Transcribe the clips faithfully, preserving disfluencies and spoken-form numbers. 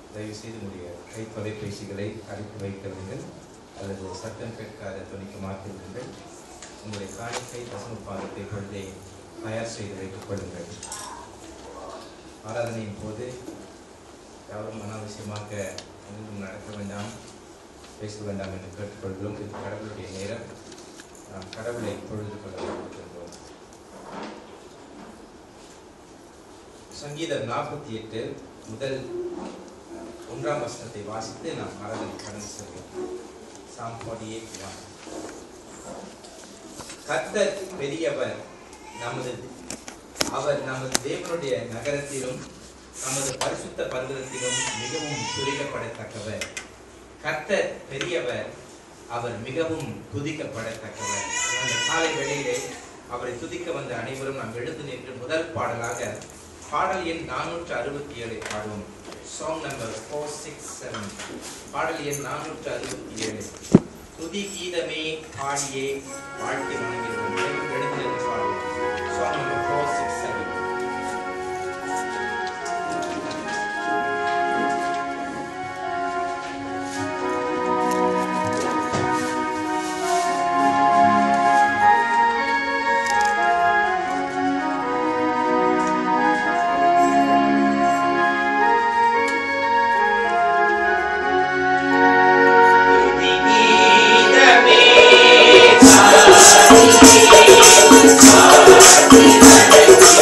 தயவுசெய்து உடைய கை தொலைபேசிகளை அழைத்து வைக்க வேண்டும் அல்லது சத்தம் கேட்காத துணிக்கு மாற்றி விடுங்கள். உங்களுடைய காணிக்கை தசம பாகத்தை பொழுதே தயார் செய்து வைத்துக் கொள்ளுங்கள். ஆராதனையின் போது யாரும் அனாவசியமாக எங்கும் நடக்க வேண்டாம், பேச வேண்டாம் என்று கேட்டுக்கொள்கிறோம். இது கடவுளுடைய நேரம். நாம் கடவுளை பொழுது கொள்ள விரும்புகின்றோம். சங்கீதம் நாற்பத்தி எட்டு முதல் ஒன்றாம் வசனத்தை வாசித்து நாம் ஆராதனை கடந்து செல்வோம். Psalm forty-eight one. கர்த்தர் பெரியவர், நமது அவர் நமது தேவனுடைய நகரத்திலும் நமது பரிசுத்த பர்வதத்திலும் மிகவும் துதிக்கப்படத்தக்கவர். கர்த்தர் பெரியவர், அவர் மிகவும் துதிக்கப்படத்தக்கவர். அந்த காலை வேளையிலே அவரை துதிக்க வந்த அனைவரும் நாம் எழுந்து நின்று முதல் பாடலாக பாடல் எண் நானூற்று அறுபத்தி ஏழை பாடுவோம். Song number four six seven. பாடல் எண் நானூற்று அறுபத்தி ஏழு. துதி கீதமே பாடியே வாழ்க்கை வணங்கிடுவோம். எழுந்து நின்று பாடுவோம். Song number four six seven. Thank you.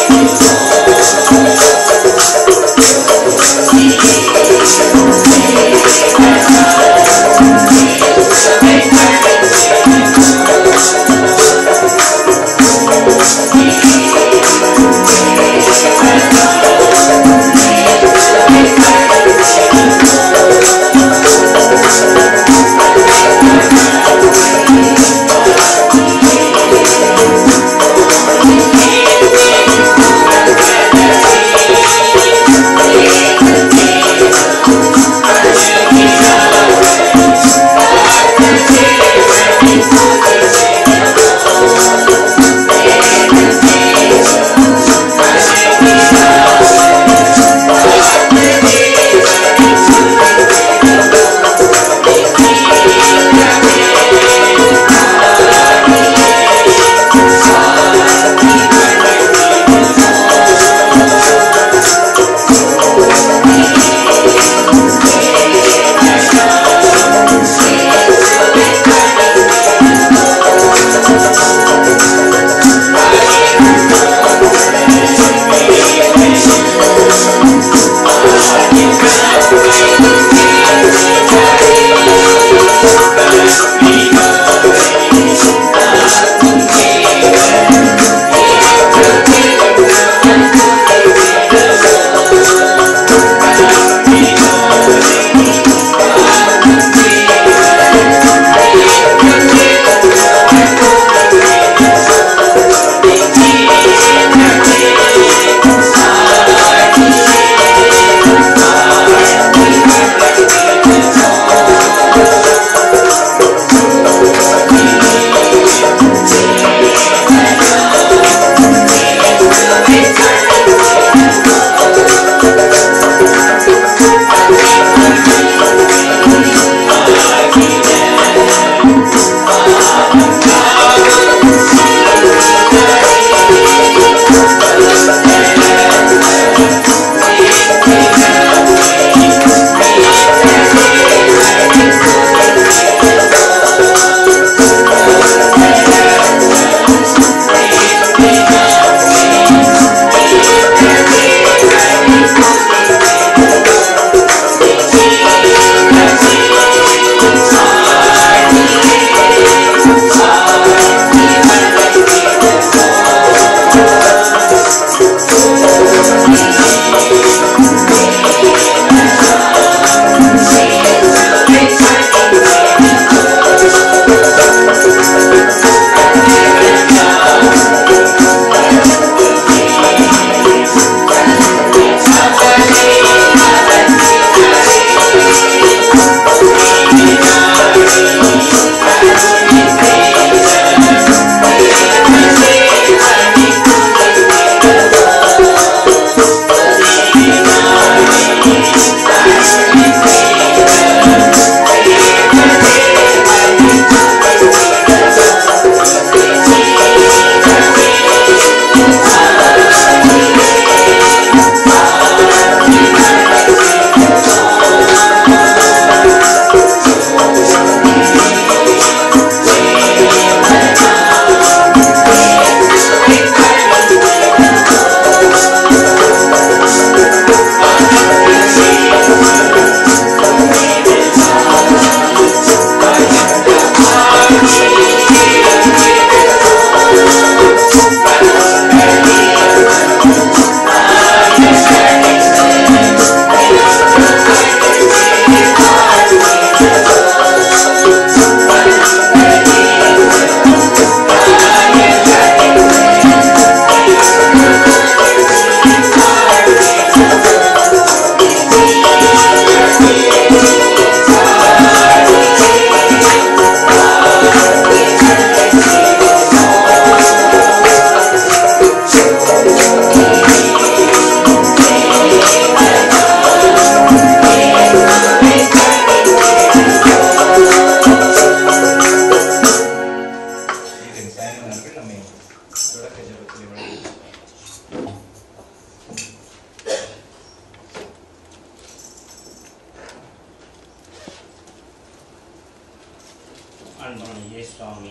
அன்பான இயேசுவாமி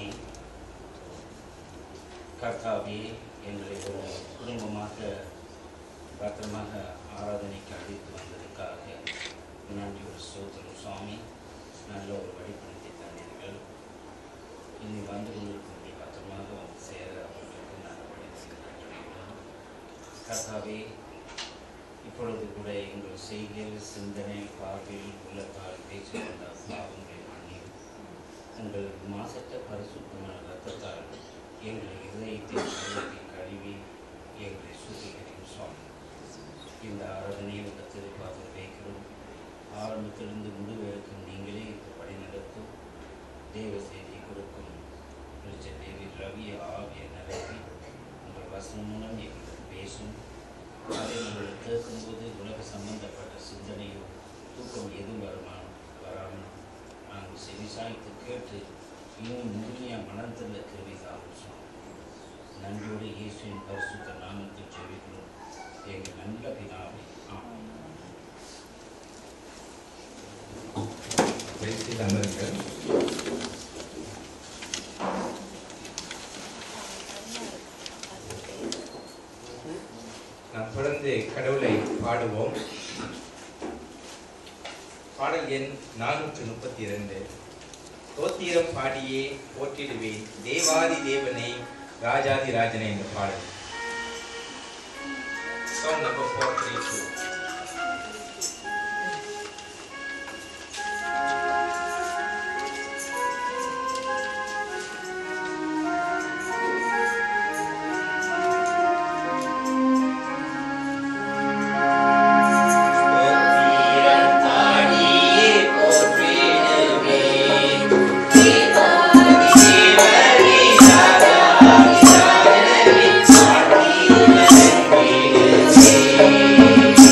கர்த்தாவே, எங்களை ஒரு குடும்பமாக பத்திரமாக ஆராதனைக்கு அழைத்து வந்ததுக்காக நன்றி ஒரு சோதரம் சுவாமி. நல்ல ஒரு வழிபடுத்தி தந்தீர்கள். இனி வந்து கொண்டிருக்கக்கூடிய பத்திரமாக வந்து சேர அவர்களுக்கு நல்ல வழி கர்த்தாவே, இப்பொழுது கூட எங்கள் செய்கையில் சிந்தனை பார்வையில் உள்ளத்தால் பேசிக்கொண்ட பாவங்களை பண்ணி உங்கள் மாசற்ற பரிசுத்தமான ரத்தத்தால் எங்களை இதயத்தை கழுவி கழுவி எங்களை சுத்திகரிக்கும் சுவாமி. இந்த ஆராதனையை உங்கள் திருப்பாக வைக்கிறோம். ஆரம்பத்திலிருந்து முடிவெடுக்கும் நீங்களே இந்த வழி நடத்தும். தேவ செய்தி கொடுக்கும் பிடிச்ச தேவி ரவிய ஆவிய நிரப்பி உங்கள் வசனம் மூலம் எங்களுக்கு பேசும். அதை நீங்கள் கேட்கும்போது உலக சம்பந்தப்பட்ட சிந்தனையோ தூக்கம் எதுவும் வருமா வராமல் நாங்கள் செவிசாய்த்து கேட்டு இன்னும் முழுமையாக மனத்தில் கருவிதான் நன்றியோடு இயேசுவின் பரிசுத்த நாமத்தில் ஜெபிக்கிறோம் எங்கள் நல்ல பிதாவே. ஆமென். நாம் தொடர்ந்து கடவுளை பாடுவோம். பாடல் எண் நானூற்று முப்பத்தி இரண்டு. தோத்திரம் பாடியே போற்றிடுவேன் தேவாதி தேவனை ராஜாதி ராஜனை என்ற பாடல். Song number four three two. Thank you.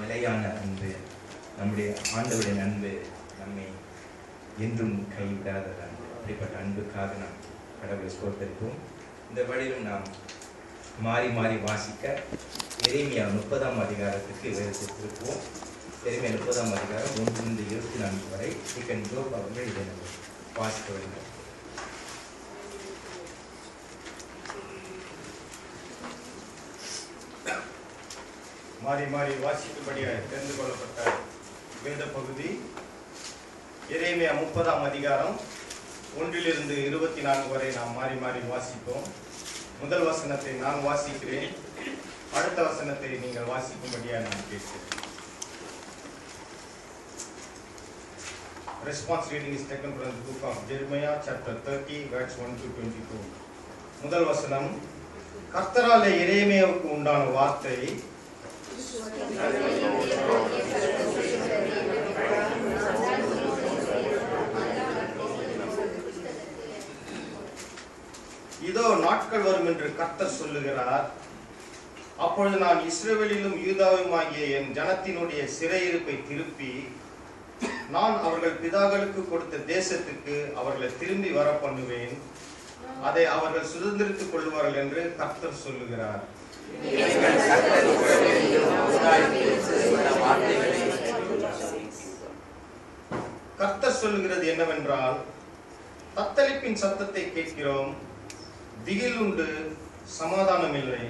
நிலையான அன்பு, நம்முடைய ஆண்டவருடைய அன்பு நம்மை என்றும் கைவிடாத அன்பு. அப்படிப்பட்ட அன்புக்காக நாம் கடவுளை ஸ்தோத்திரிப்போம். இந்த வழியிலும் நாம் மாறி மாறி வாசிக்க எரேமியா முப்பதாம் அதிகாரத்துக்கு வேறு திருப்புவோம். எரேமியா முப்பதாம் அதிகாரம் ஒன்றிலிருந்து இருபத்தி நான்கு வரை டிகன் ஜோப் அவர்கள் இதை நம்ம வாசிக்க வேண்டும். மாறி மாறி வாசிக்கும்படியாக தெரிந்து கொள்ளப்பட்ட வேத பகுதி எரேமியா முப்பதாம் அதிகாரம் ஒன்றிலிருந்து இருபத்தி நான்கு வரை நாம் மாறி மாறி வாசிப்போம். முதல் வசனத்தை நான் வாசிக்கிறேன், அடுத்த வசனத்தை நீங்கள் வாசிக்கும்படியாக நான் கேட்கிறேன். Response reading is taken from the book of Jeremiah chapter thirty verse one to twenty-two. முதல் வசனம், கர்த்தராலே எரேமியாவுக்கு உண்டான வார்த்தை, இதோ நாட்கள் வரும் என்று கர்த்தர் சொல்லுகிறார். அப்பொழுது நான் இஸ்ரவேலிலும் யூதாவுமாகிய என் ஜனத்தினுடைய சிறையிருப்பை திருப்பி நான் அவர்கள் பிதாக்களுக்கு கொடுத்த தேசத்துக்கு அவர்களை திரும்பி வர பண்ணுவேன். அதை அவர்கள் சுதந்திரித்துக் கொள்வார்கள் என்று கர்த்தர் சொல்லுகிறார். கர்த்தர் சொல்லுகிறது என்னவென்றால், தத்தளிப்பின் சத்தத்தை கேட்கிறோம், திகில் உண்டு, சமாதானம் இல்லை.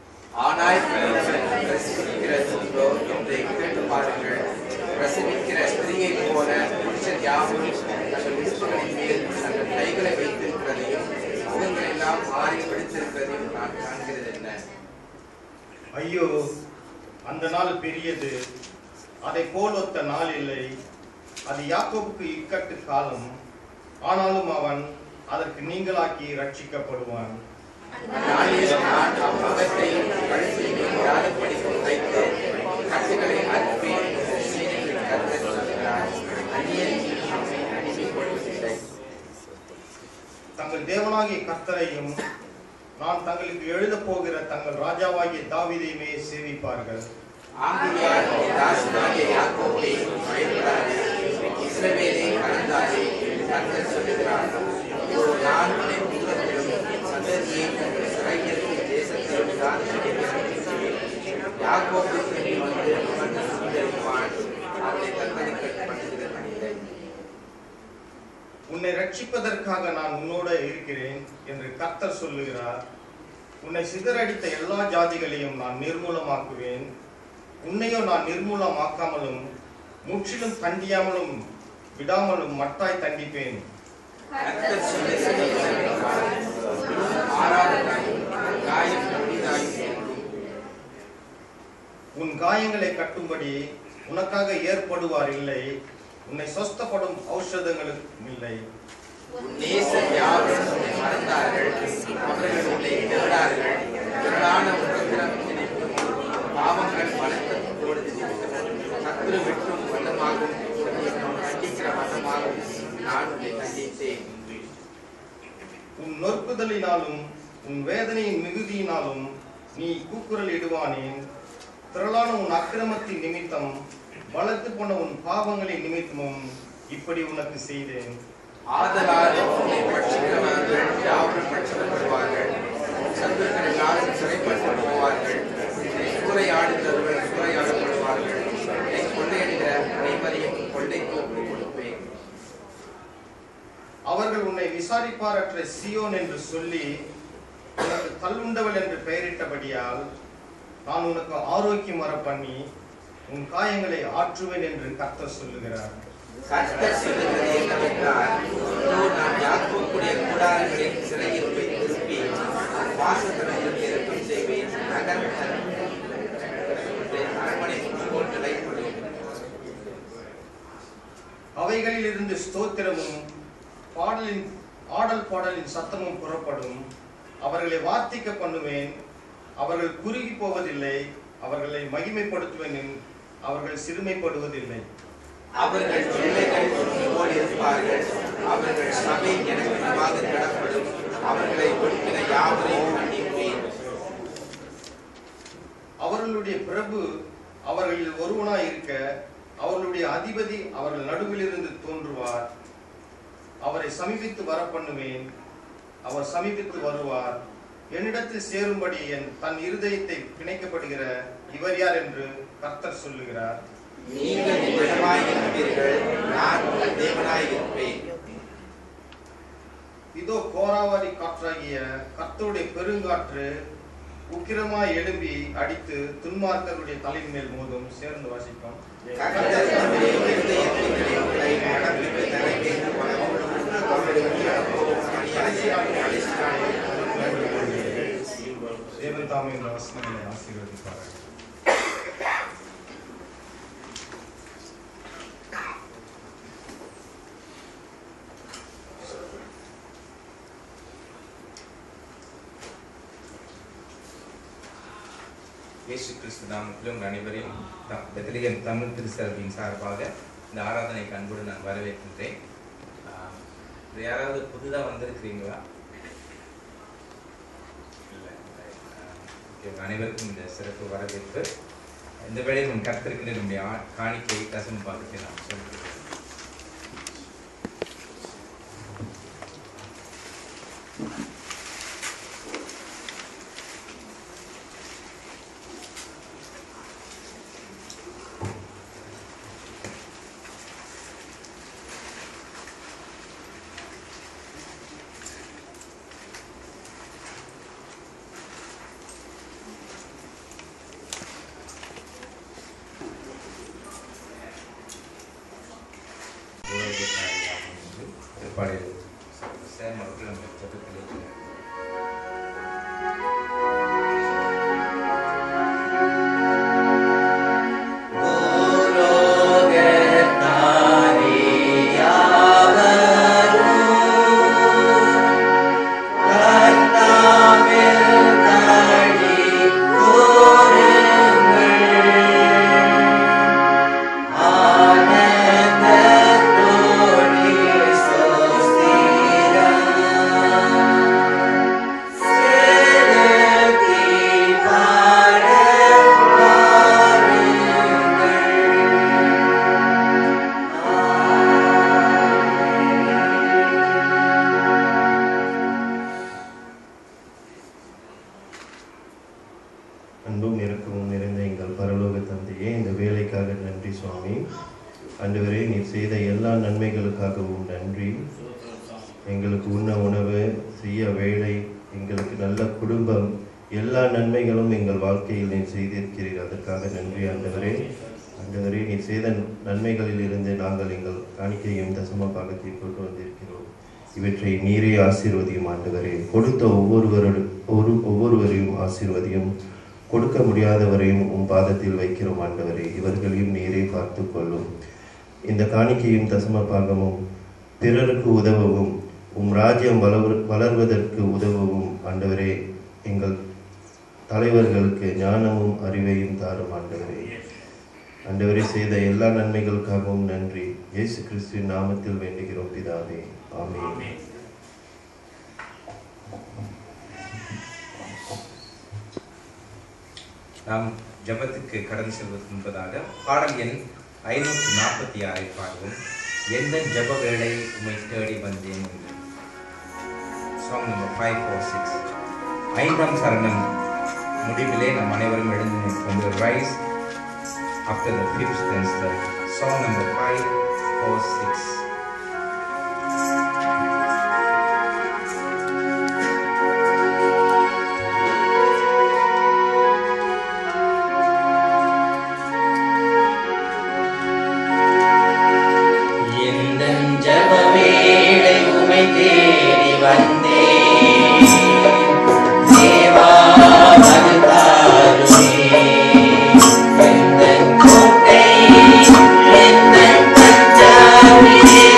பிரசவிக்கிற ஸ்திரீயை போல புருஷர் யாவும் தங்கள் விசுகளின் மேல் தங்கள் கைகளை வைத்திருக்கிறதையும் முகங்கள் எல்லாம் மாறி பிடித்திருக்கிறதையும் நான் காண்கிறது என்ன? ஐயோ, அந்த நாள் பெரியது, அதை போல் ஒத்த நாள் இல்லை. அது யாக்கோபுக்கு இக்கட்டு காலம், ஆனாலும் அவன் அதற்கு நீங்களாக்கி ரட்சிக்கப்படுவான். தங்கள் தேவனாகிய கர்த்தரையும் நான் தங்களுக்கு எழுத போகிற தங்கள் ராஜாவாகிய தாவீதையுமே சேவிப்பார்கள். உன்னை ரட்சிப்பதற்காக நான் உன்னோடு இருக்கிறேன் என்று கர்த்தர் சொல்லுகிறார். உன்னை சிதறடித்த எல்லா ஜாதிகளையும் நான் நிர்மூலமாக்குவேன். உன்னையோ நான் நிர்மூலமாக்காமலும் முற்றிலும் தண்டியாமலும் விடாமலும் மட்டாய் தண்டிப்பேன். உன் காயங்களை கட்டும்படி உனக்காக ஏற்படுவார் இல்லை, உன்னை சொஸ்தப்படும் ஔஷதங்களும் இல்லை. உன் நொறுக்குதலினாலும் உன் வேதனையின் மிகுதியினாலும் நீ கூக்குரல் இடுவானேன். திரளான உன் அக்கிரமத்தின் நிமித்தம் வளர்த்து போன உன் பாவங்களின் நிமித்தமும் இப்படி உனக்கு செய்தேன். ஆதலால் உன்னை பட்சிக்கிறவர்கள் யாவரும் பட்சிக்கப்படுவார்கள், சத்துருக்கள் எல்லாரும் சிறைப்பட்டு போவார்கள், சூறையாடுகிறவர்கள் சூறையாடப்படுவார்கள், கொள்ளையடிக்கிற அனைவரையும் கொள்ளைக்கு ஒப்புக் கொடுப்பேன். அவர்கள் உன்னை விசாரிப்பாரற்ற சியோன் என்று சொல்லி உனக்கு தள்ளுண்டவள் என்று பெயரிட்டபடியால் நான் உனக்கு ஆரோக்கியம் வர பண்ணி உன் காயங்களை ஆற்றுவேன் என்று கர்த்தர் சொல்லுகிறார். கர்த்தர் சொல்லுகிறது என்னவென்றால், நான் யாக்கோபுடைய கூடாரங்களின் சிறையிருப்பை திருப்பி வாசஸ்தலங்களுக்கு இறக்கம் செய்வேன். நகரம் அரண்மனை போல் நிலைப்படும். அவைகளில் இருந்து ஸ்தோத்திரமும் பாடலின் ஆடல் பாடலின் சத்தமும் புறப்படும். அவர்களை வார்த்திக்க பண்ணுவேன், அவர்கள் குறுகி போவதில்லை. அவர்களை மகிமைப்படுத்துவேன், அவர்கள் சிறுமைப்படுவதில்லை. அவர்கள் பிள்ளைகள் போல் இருப்பார்கள், அவர்கள் சபை எனக்கு முன்பாக கடப்படும். அவர்களை ஒடுக்கின யாவரையும் மன்னிப்பேன். அவர்களுடைய பிரபு அவர்களில் ஒருவனாய் இருக்க அவர்களுடைய அதிபதி அவர்கள் நடுவிலிருந்து தோன்றுவார். அவரை சமீபித்து வர பண்ணுவேன். அவர் சமீபித்து வருவார். என்னிடத்தில் சேரும்படி என் தன் இருதயத்தை பிணைக்கப்படுகிற இவர் யார் என்று கர்த்தர் சொல்லுகிறார். நீங்கள் என்னிடமாய் இருப்பீர்கள், நான் உங்கள் தேவனாய் இருப்பேன். இதோ கோராவாரி காற்றாகிய கர்த்தருடைய பெருங்காற்று உக்கிரமாய் எழும்பி அடித்து துன்மார்க்கருடைய தலையின் மேல் மோதும். சேர்ந்து வாசிப்போம். கர்த்தர் தம்முடைய இருதயத்திலே உங்களை நடப்பித்து தலைமைக்கு வணங்கும். தேவன் தாமே இந்த வசனங்களை ஆசீர்வதிப்பார்கள். இயேசு கிறிஸ்து நாமத்திலும் உங்கள் அனைவரையும் பெத்லகேம் தமிழ் திருச்சபையின் சார்பாக இந்த ஆராதனைக்கு அன்போடு நான் வரவேற்கின்றேன். யாராவது புதுதாக வந்திருக்கிறீங்களா? இல்லை. உங்கள் அனைவருக்கும் இந்த சிறப்பு வரவேற்பு. இந்த வேளையில் உன் கர்த்தருக்கு நம்முடைய காணிக்கை தசம பாகத்தை நான் சொல்கிறேன். இவற்றை நீரே ஆசீர்வதியும் ஆண்டவரே. கொடுத்த ஒவ்வொருவரும் ஒரு ஒவ்வொருவரையும் ஆசீர்வதியும். கொடுக்க முடியாதவரையும் உம் பாதத்தில் வைக்கிறோம் ஆண்டவரே. இவர்களையும் நீரே பார்த்து கொள்ளும். இந்த காணிக்கையும் தசம பாகமும் பிறருக்கு உதவவும் உம் ராஜ்யம் வளர் வளர்வதற்கு உதவவும் ஆண்டவரே. எங்கள் தலைவர்களுக்கு ஞானமும் அறிவையும் தாரும் ஆண்டவரே. ஆண்டவரே, செய்த எல்லா நன்மைகளுக்காகவும் நன்றி. இயேசு கிறிஸ்துவின் நாமத்தில் வேண்டுகிறோம் பிதாவே. ஆமென். நாம் ஜபத்துக்கு கடந்து செல்வதற்கு முன்பதாக பாடல் எண் ஐநூற்று நாற்பத்தி ஆறை பாடுவோம். எந்த ஜப வேளை உம்மை தேடி வந்தேன். Song number five four six. ஐந்தாம் சரணம் முடிவிலே நம் அனைவரும் எழுந்து நிற்போம். Rise after the fifth stanza. Song number five four six. Yeah.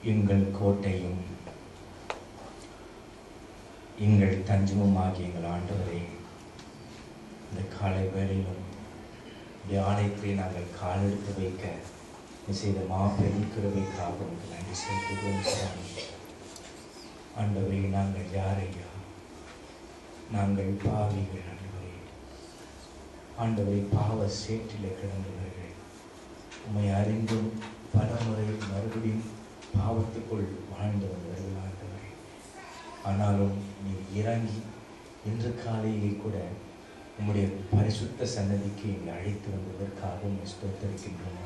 எங்கள் கோட்டையும் எங்கள் தஞ்சமும் ஆகிய எங்கள் ஆண்டவரே, இந்த காலை வேளையிலும் இந்த ஆலயத்தை நாங்கள் காலெடுத்து வைக்க செய்த மாபெரும் கிருபைக்காக உங்களுக்கு நன்றி செலுத்துகிறோம் சுவாமி. ஆண்டவரே, நாங்கள் யாரையா? நாங்கள் பாவிகள் ஆண்டவரே. ஆண்டவரை பாவ சேற்றிலே கிடந்தவர்கள், உம்மை அறிந்தும் பல முறை மறுபடியும் பாவத்துக்குள் வாழ்ந்து வந்தவர்கள் ஆண்டவரே. ஆனாலும் நீர் இறங்கி இன்று காலையிலே கூட உம்முடைய பரிசுத்த சன்னதிக்கு எங்களை அழைத்து வந்ததற்காகவும் ஸ்தோத்திரிக்கின்றோம்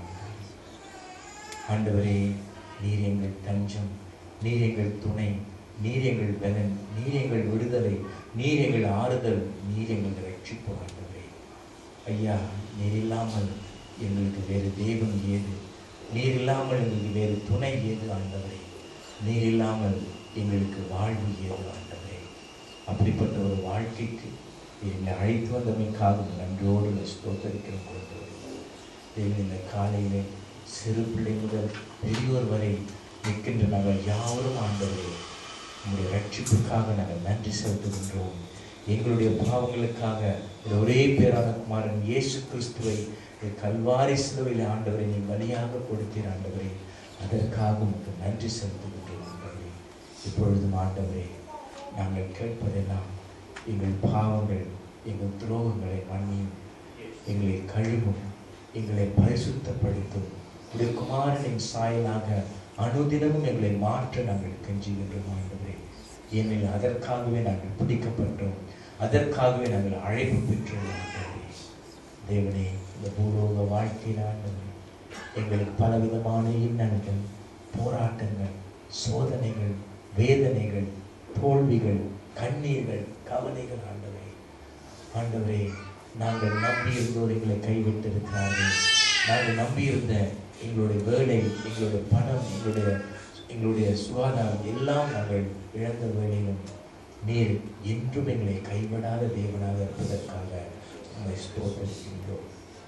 ஆண்டவரே. நீர் எங்கள் தஞ்சம், நீர் எங்கள் துணை, நீர் எங்கள் பலன், நீர் எங்கள் விடுதலை, நீர் எங்கள் ஆறுதல், நீர் எங்கள் ரட்சிப்பு ஆண்டவரே. ஐயா, நீர் இல்லாமல் எங்களுக்கு வேறு தெய்வம் ஏது? நீர் இல்லாமல் எங்களுக்கு வேறு துணை ஏது ஆண்டவரே? நீர் இல்லாமல் எங்களுக்கு வாழ்வு ஏது ஆண்டவரே? அப்படிப்பட்ட ஒரு வாழ்க்கைக்கு என்னை அழைத்து வந்தமைக்காக நன்றியோடு ஸ்தோத்திரிக்கிறோம் கொடுத்தவரே. இந்த காலையிலே சிறு பிள்ளை முதல் பெரியோர் வரை நிற்கின்ற நாங்கள் யாவரும் ஆண்டவரே, உங்களுடைய ரட்சிப்புக்காக நாங்கள் நன்றி செலுத்துகின்றோம். எங்களுடைய பாவங்களுக்காக ஒரே பேரான குமாரன் இயேசு கிறிஸ்துவை கல்வாரி சிலுவையில் ஆண்டவரை நீ பலியாக கொடுத்தீர் ஆண்டவரே. அதற்காக உங்களுக்கு நன்றி செலுத்துகின்றோம் ஆண்டவரே. இப்பொழுதும் ஆண்டவரே, நாங்கள் கேட்பதெல்லாம் எங்கள் பாவங்கள், எங்கள் துரோகங்களை மன்னியும், எங்களை கழுவும், எங்களை பரிசுத்தப்படுத்தும். உடைய குமாரனின் சாயலாக அனுதினமும் எங்களை மாற்ற நாங்கள் கெஞ்சுகின்றோம் ஆண்டவரே. ஏனெனில் அதற்காகவே நாங்கள் பிடிக்கப்பட்டோம், அதற்காகவே நாங்கள் அழைப்பு பெற்றோம் ஆண்டவரே. தேவனே, இந்த பூலோக வாழ்க்கையில் ஆண்டவரே எங்களுக்கு பலவிதமான இன்னல்கள், போராட்டங்கள், சோதனைகள், வேதனைகள், தோல்விகள், கண்ணீர்கள், கவலைகள் ஆண்டவரே. ஆண்டவரே, நாங்கள் நம்பியிருந்தோர் எங்களை கைவிட்டு இருக்கிறார்கள். நாங்கள் நம்பியிருந்த எங்களுடைய வேலை, எங்களுடைய பணம், எங்களுடைய எங்களுடைய சுகாதாரம் எல்லாம் நாங்கள் இழந்த வேளையிலும் நீர் என்றும் எங்களை கைவிடாத தேவனாக இருப்பதற்காக உம்மை ஸ்தோத்திரிக்கின்றோம்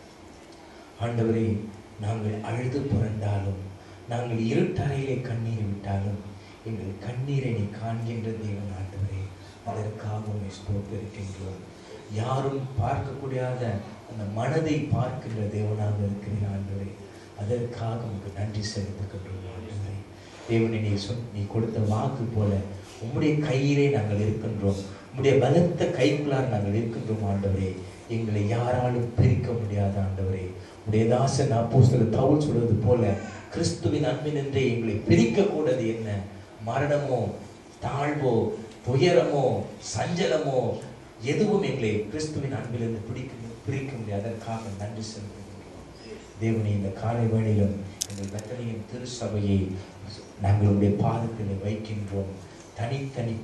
ஆண்டவரே. நாங்கள் அழுது புரண்டாலும், நாங்கள் இருட்டறையிலே கண்ணீர் விட்டாலும் எங்கள் கண்ணீரை நீ காண்கின்ற தேவன் ஆண்டவரே. அதற்காக உம்மை ஸ்தோத்திரிக்கின்றோம். யாரும் பார்க்கக்கூடாத அந்த மனதை பார்க்கின்ற தேவனாக இருக்கிறீர் ஆண்டவரே. அதற்காக உங்களுக்கு நன்றி செலுத்துகின்றோம் ஆண்டவரே. தேவனை நீ சொல் நீ கொடுத்த வாக்கு போல உம்முடைய கையிலே நாங்கள் இருக்கின்றோம், உம்முடைய பலத்த கைகளால் நாங்கள் இருக்கின்றோம் ஆண்டவரே. எங்களை யாராலும் பிரிக்க முடியாத ஆண்டவரே. உடைய தாசன் அப்போஸ்தலர் பவுல் சொல்வது போல, கிறிஸ்துவின் அன்பினின்றே எங்களை பிரிக்க கூடாது என்ன மரணமோ, தாழ்வோ, துயரமோ, சஞ்சலமோ, எதுவும் எங்களை கிறிஸ்துவின் அன்பிலிருந்து பிடிக்க பிரிக்க முடியாது. அதற்காக நன்றி செலுத்துகின்றோம் தேவனே. இந்த காலை வேளையிலும் எங்கள் பெத்தனியின் திருச்சபையை நாங்களுடைய பாதத்தில் வைக்கின்றோம். தனித்தனி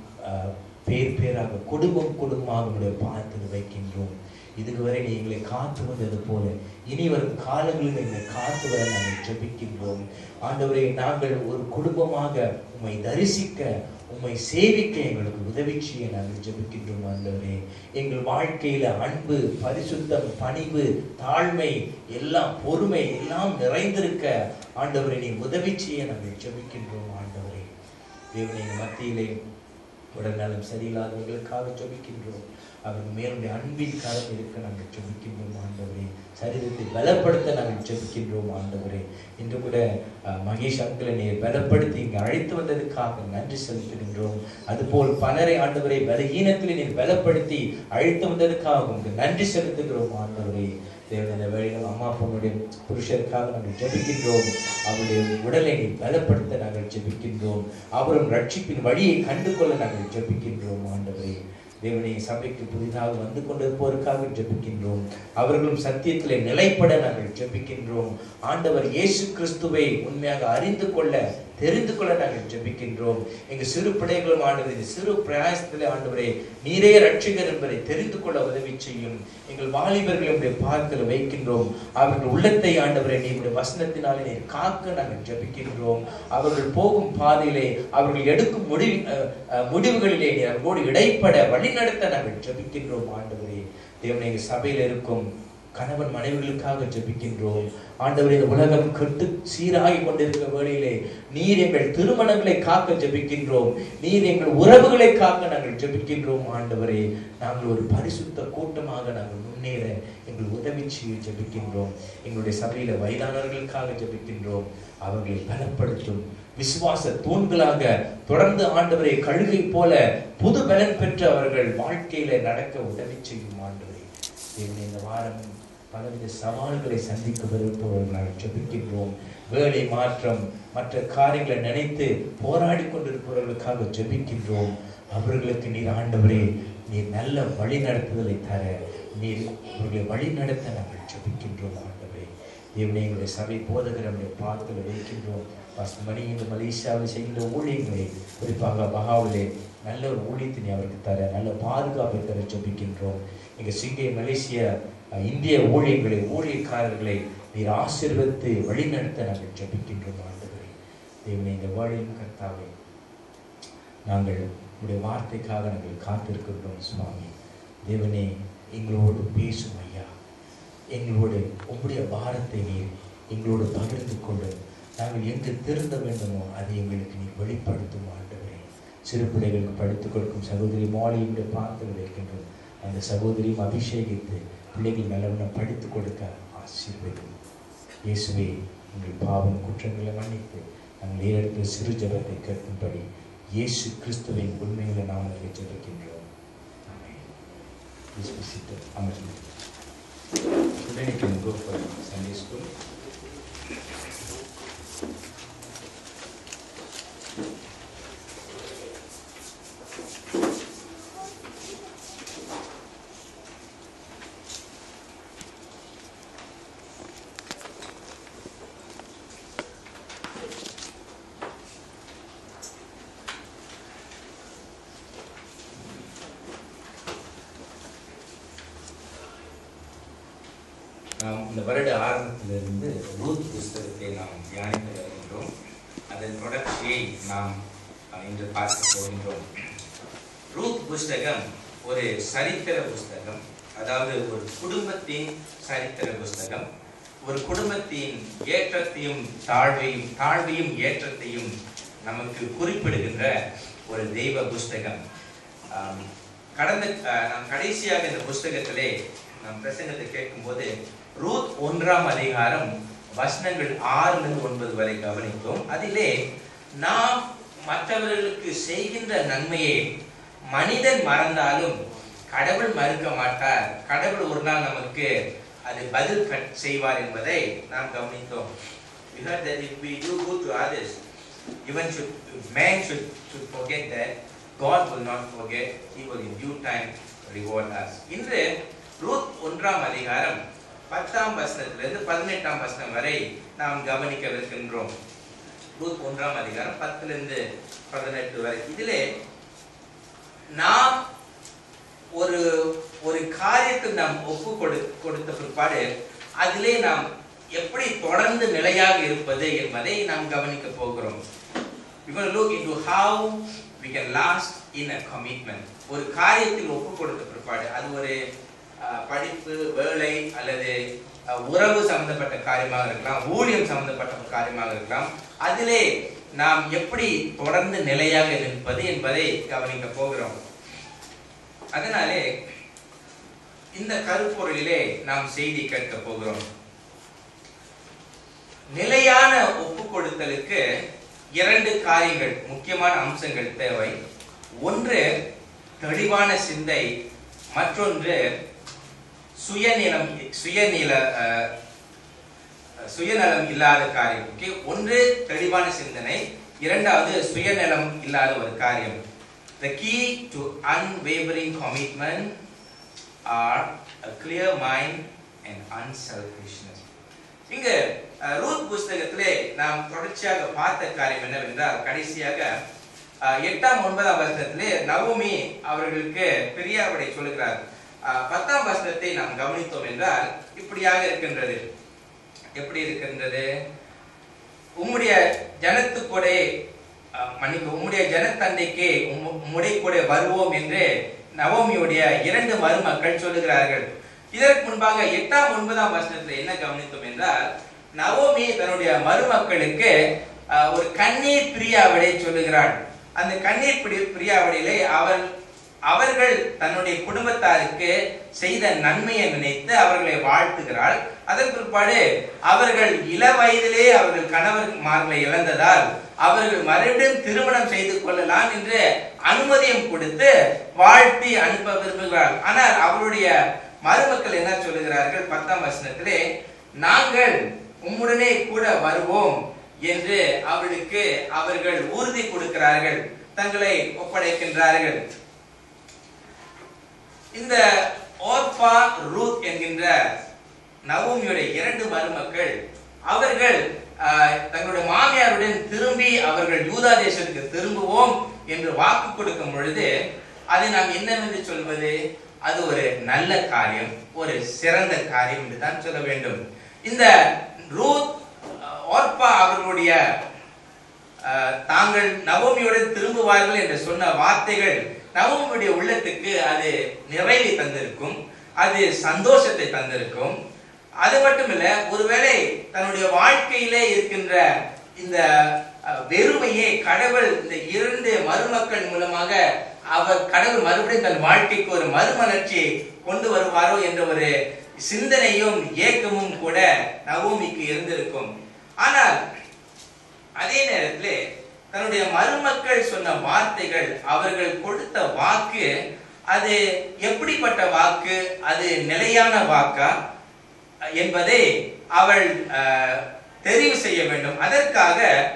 பேர் பேராக, குடும்பம் குடும்பமாக உங்களுடைய பாதத்தில் வைக்கின்றோம். இதுவரை நீ எங்களை காத்து வந்தது போல இனி வரும் காலங்களில் எங்களை காத்து வர நாங்கள் ஜெபிக்கின்றோம் ஆண்டவரே. நாங்கள் ஒரு குடும்பமாக உம்மை தரிசிக்க, உம்மை சேவிக்க எங்களுக்கு உதவி செய்ய நாங்கள் ஜெபிக்கின்றோம் ஆண்டவரே. எங்கள் வாழ்க்கையில அன்பு, பரிசுத்தம், பணிவு, தாழ்மை, எல்லாம் பொறுமை எல்லாம் நிறைந்திருக்க ஆண்டவரை நீ உதவி செய்ய நாங்கள் ஜெபிக்கின்றோம் ஆண்டவரே. தேவனை மத்தியிலே உடல்நலம் சரியில்லாதவர்களுக்காக ஜெபிக்கின்றோம். அவர்கள் மேலுடைய அன்பின் கரம் இருக்க நாங்கள் ஜெபிக்கின்றோம் ஆண்டவரே. சரீரத்தை பலப்படுத்த நாங்கள் ஜெபிக்கின்றோம் ஆண்டவரே. இன்று கூட மகேஷ் அங்கிளை நீர் பலப்படுத்தி இங்கு அழைத்து வந்ததுக்காக நன்றி செலுத்துகின்றோம். அதுபோல் பலரை ஆண்டவரை பலஹீனத்தில் நீர் பலப்படுத்தி அழைத்து வந்ததுக்காக உங்களுக்கு நன்றி செலுத்துகிறோம் ஆண்டவரே. தேவன வேளையிலும் அம்மா அப்பாவுடைய புருஷருக்காக நாங்கள் ஜெபிக்கின்றோம். அவருடைய உடலை பலப்படுத்த நாங்கள் ஜெபிக்கின்றோம். அவரும் ரட்சிப்பின் வழியை கண்டு கொள்ள நாங்கள் ஜெபிக்கின்றோம் ஆண்டவரே. தேவனை சபைக்கு புதிதாக வந்து கொண்டிருப்போருக்காக ஜெபிக்கின்றோம். அவர்களும் சத்தியத்திலே நிலைப்பட நாங்கள் ஜெபிக்கின்றோம். ஆண்டவர் இயேசு கிறிஸ்துவை உண்மையாக அறிந்து கொள்ள, தெரிந்து கொள்ள நாங்கள் ஜெபிக்கின்றோம். எங்க சிறு பிள்ளைகளும் ஆண்டவரே, இந்த சிறு பிரயாசத்திலே ஆண்டவரே நீரே ரட்சிகர் என்பதை தெரிந்து கொள்ள உதவி செய்யும். எங்கள் வாலிபர்களுடைய பாதத்தில் வைக்கின்றோம். அவர்கள் உள்ளத்தை ஆண்டவரை நீருடைய வசனத்தினாலே நீர் காக்க நாங்கள் ஜெபிக்கின்றோம். அவர்கள் போகும் பாதையிலே, அவர்கள் எடுக்கும் முடிவு முடிவுகளிலே நீர் அவர்களோடு இடைப்பட வழி நடத்த நாங்கள் ஜெபிக்கின்றோம் ஆண்டவரே. தேவனை சபையில் இருக்கும் கணவன் மனைவிகளுக்காக ஜெபிக்கின்றோம். ஆண்டவரே, இந்த உலகம் கெட்டு சீராகி கொண்டிருக்கிற வேளையிலே நீர் எங்கள் திருமணங்களை காக்க ஜெபிக்கின்றோம். நீர் எங்கள் உறவுகளை காக்க நாங்கள் ஜெபிக்கின்றோம். ஆண்டவரே, நாங்கள் ஒரு பரிசுத்த கூட்டமாக நாங்கள் முன்னேற எங்கள் உதவி செய்ய ஜெபிக்கின்றோம். எங்களுடைய சபையில வயதானவர்களுக்காக ஜெபிக்கின்றோம். அவர்களை பலப்படுத்தும் விசுவாச தூண்களாக தொடர்ந்து ஆண்டவரை கழுகை போல புது பலன் பெற்று அவர்கள் வாழ்க்கையில நடக்க உதவி செய்யும். ஆண்டவரே, இந்த வாரம் பலவித சவால்களை சந்திக்கவிருப்பவர்கள் ஜெபிக்கின்றோம். வேலை மாற்றம், மற்ற காரியங்களை நினைத்து போராடி கொண்டிருப்பவர்களுக்காக ஜெபிக்கின்றோம். அவர்களுக்கு நீர் ஆண்டவரே, நீர் நல்ல வழி நடத்துதலை தர நீர் அவர்களை வழி நடத்த நாங்கள் ஜெபிக்கின்றோம். ஆண்டவரே, தேவனே, எங்களுடைய சபை போதகருடைய பாதத்தில் வைக்கின்றோம். மணி இந்த மலேசியாவில் செய்கின்ற ஊழியர்களை, குறிப்பாக பகாவிலே நல்ல ஒரு ஊழியத்தினை அவருக்கு தர, நல்ல பாதுகாப்பை தர ஜெபிக்கின்றோம். எங்கள் சிங்கை மலேசியா இந்திய ஊழியர்களை, ஊழியக்காரர்களை நீர் ஆசீர்வதித்து வழிநடத்த நாங்கள் ஜெபிக்கின்றோம். ஆண்டவரே, தேவனே, இந்த வாழின் கர்த்தாவே, நாங்கள் உடைய வார்த்தைக்காக நாங்கள் காத்திருக்கின்றோம். சுவாமி தேவனே, எங்களோடு பேசும் ஐயா. எங்களோடு உங்களுடைய பாரத்தை நீர் எங்களோடு பகிர்ந்து கொண்டு நாங்கள் எங்கு திருந்த வேண்டுமோ அதை எங்களுக்கு நீர் வெளிப்படுத்தும். ஆண்டவரே, சிறு பிள்ளைகளுக்கு படித்துக் கொடுக்கும் சகோதரி மாலியுடைய பாத்திரம் வைக்கின்றோம். அந்த சகோதரியும் அபிஷேகித்து பிள்ளைகள் நல்லவனம் படித்துக் கொடுக்க ஆசீர்வதியும். இயேசுவே, எங்கள் பாவம் குற்றங்களை மன்னித்து நாங்கள் ஏறெடுத்து சிறு ஜெபத்தை கேட்கும்படி இயேசு கிறிஸ்துவின் உண்மையில நாமத்தை ஜெபிக்கின்றோம். ஆமென். Please be seated. Amen. Today you can go for Sunday school. நாம் இந்த வருட ஆரம்பத்திலிருந்து ரூத் புஸ்தகத்தை நாம் தியானித்து வருகின்றோம். அதன் தொடர்ச்சியை நாம் இன்று பார்க்க போகின்றோம். ரூத் புஸ்தகம் ஒரு சரித்திர புஸ்தகம், அதாவது ஒரு குடும்பத்தின் சரித்திர புஸ்தகம். ஒரு குடும்பத்தின் ஏற்றத்தையும் தாழ்வையும் தாழ்வையும் ஏற்றத்தையும் நமக்கு குறிப்பிடுகின்ற ஒரு தெய்வ புஸ்தகம். கடந்த நாம் கடைசியாக இந்த புஸ்தகத்திலே நாம் பிரசங்கத்தை கேட்கும் போது ரூத் ஒன்றாம் அதிகாரம் வசனங்கள் ஆறிலிருந்து ஒன்பது வரை கவனித்தோம். அதிலே நாம் மற்றவர்களுக்கு செய்கின்ற நன்மையை மனிதன் மறந்தாலும் கடவுள் மறுக்க மாட்டார், கடவுள் ஒரு நாள் நமக்கு அது பதில் செய்வார் என்பதை நாம் கவனித்தோம். We heard that if we do good to others, even should man should should forget that God will not forget, he will in due time reward us. இன்று ரூத் ஒன்றாம் அதிகாரம் பத்தாம் வசனத்திலிருந்து பதினெட்டாம் வசனம் வரை நாம் கவனிக்கவிருக்கின்றோம். ரூத் ஒன்றாம் அதிகாரம் பத்திலிருந்து பதினெட்டு வரை. இதிலே நாம் ஒரு ஒரு காரியத்தை நாம் ஒப்பு கொடு கொடுத்த பிற்பாடு அதிலே நாம் எப்படி தொடர்ந்து நிலையாக இருப்பது என்பதை நாம் கவனிக்க போகிறோம். We will look into how we can last in a commitment. ஒரு காரியத்தில் ஒப்பு கொடுத்த பிற்பாடு அது ஒரு படிப்பு, வேலை அல்லது உறவு சம்பந்தப்பட்ட காரியமாக இருக்கலாம், ஊழியம் சம்பந்தப்பட்ட காரியமாக இருக்கலாம், அதிலே நாம் எப்படி தொடர்ந்து நிலையாக இருப்பது என்பதை கவனிக்க போகிறோம். அதனாலே இந்த கருப்பொருளிலே நாம் செய்தி கேட்க போகிறோம். நிலையான ஒப்பு கொடுத்தலுக்கு இரண்டு காரியங்கள், முக்கியமான அம்சங்கள் தேவை. ஒன்று தெளிவான சிந்தை, மற்றொன்று சுயநலம் சுயநல சுயநலம் இல்லாத காரியம். ஓகே, ஒன்று தெளிவான சிந்தனை, இரண்டாவது சுயநலம் இல்லாத ஒரு காரியம். The key to unwavering commitment are a clear mind and unselfishness. இங்க ரூத் புஸ்தகத்திலே நாம் தொடர்ச்சியாக பார்த்த காரியம் என்னவென்றால், கடைசியாக எட்டாம் ஒன்பதாம் வசனத்திலே நவோமி அவர்களுக்கு பிரியாவிடை சொல்லுகிறார். பத்தாம் வசனத்தை நாம் கவனித்தோம் என்றால் இப்படியாக இருக்கின்றது. எப்படி இருக்கின்றது? உம்முடைய ஜனத்துக்கூட மன்னிக்க உம்முடைய ஜனத்தண்டைக்கு உம்முடைய கூட வருவோம் என்று நவோமியுடைய இரண்டு மருமக்கள் சொல்லுகிறார்கள். இதற்கு முன்பாக எட்டாம் ஒன்பதாம் வசனத்தில் என்ன கவனித்தோம் என்றால், நவோமி தன்னுடைய மருமக்களுக்கு ஒரு கண்ணீர் பிரியாவிடை சொல்லுகிறாள். அந்த கண்ணீர் பிரியாவிடையிலே அவர் அவர்கள் தன்னுடைய குடும்பத்தாருக்கு செய்த நன்மையை நினைத்து அவர்களை வாழ்த்துகிறாள். அதற்கு பிற்பாடு அவர்கள் இள வயதிலே அவர்கள் கணவன்மார்களை இழந்ததால் அவர்கள் மறுபடியும் திருமணம் செய்து கொள்ளலாம் என்று அனுமதியும் கொடுத்து வாழ்த்தி அனுப்ப விரும்புகிறாள். ஆனால் அவருடைய மருமக்கள் என்ன சொல்லுகிறார்கள்? பத்தாம் வசனத்திலே, நாங்கள் உம்முடனே கூட வருவோம் என்று அவளுக்கு அவர்கள் உறுதி கொடுக்கிறார்கள், தங்களை ஒப்படைக்கின்றார்கள். இந்த ஓர்பா ரூத் என்கின்ற நவோமியுடைய இரண்டு மருமக்கள் அவர்கள் தங்களுடைய மாமியாருடன் திரும்பி அவர்கள் யூதா தேசத்துக்கு திரும்புவோம் என்று வாக்கு கொடுக்கும் பொழுது அதை நாம் என்னவென்று சொல்வது? அது ஒரு நல்ல காரியம், ஒரு சிறந்த காரியம் என்று தான் சொல்ல வேண்டும். இந்த ரூத் ஓர்பா அவர்களுடைய தாங்கள் நவோமியுடன் திரும்புவார்கள் என்று சொன்ன வார்த்தைகள் நவோமியுடைய உள்ளத்துக்கு அது நிறைவை தந்திருக்கும், அது சந்தோஷத்தை தந்திருக்கும். அது மட்டுமல்ல, ஒருவேளை தன்னுடைய வாழ்க்கையிலே இருக்கின்ற இந்த வெறுமையை கடவுள் இந்த இரண்டு மருமக்கள் மூலமாக அவர் கடவுள் மறுபடியும் தன் வாழ்க்கைக்கு ஒரு மறுமலர்ச்சியை கொண்டு வருவாரோ என்ற ஒரு சிந்தனையும் ஏக்கமும் கூட நவோமிக்கு இருந்திருக்கும். ஆனால் அதே நேரத்திலே தன்னுடைய மருமக்கள் சொன்ன வார்த்தைகள், அவர்கள் கொடுத்த வாக்கு, அது எப்படிப்பட்ட வாக்கு, அது நிலையான வாக்கா என்பதை அவள் தெரிவு செய்ய வேண்டும். அதற்காக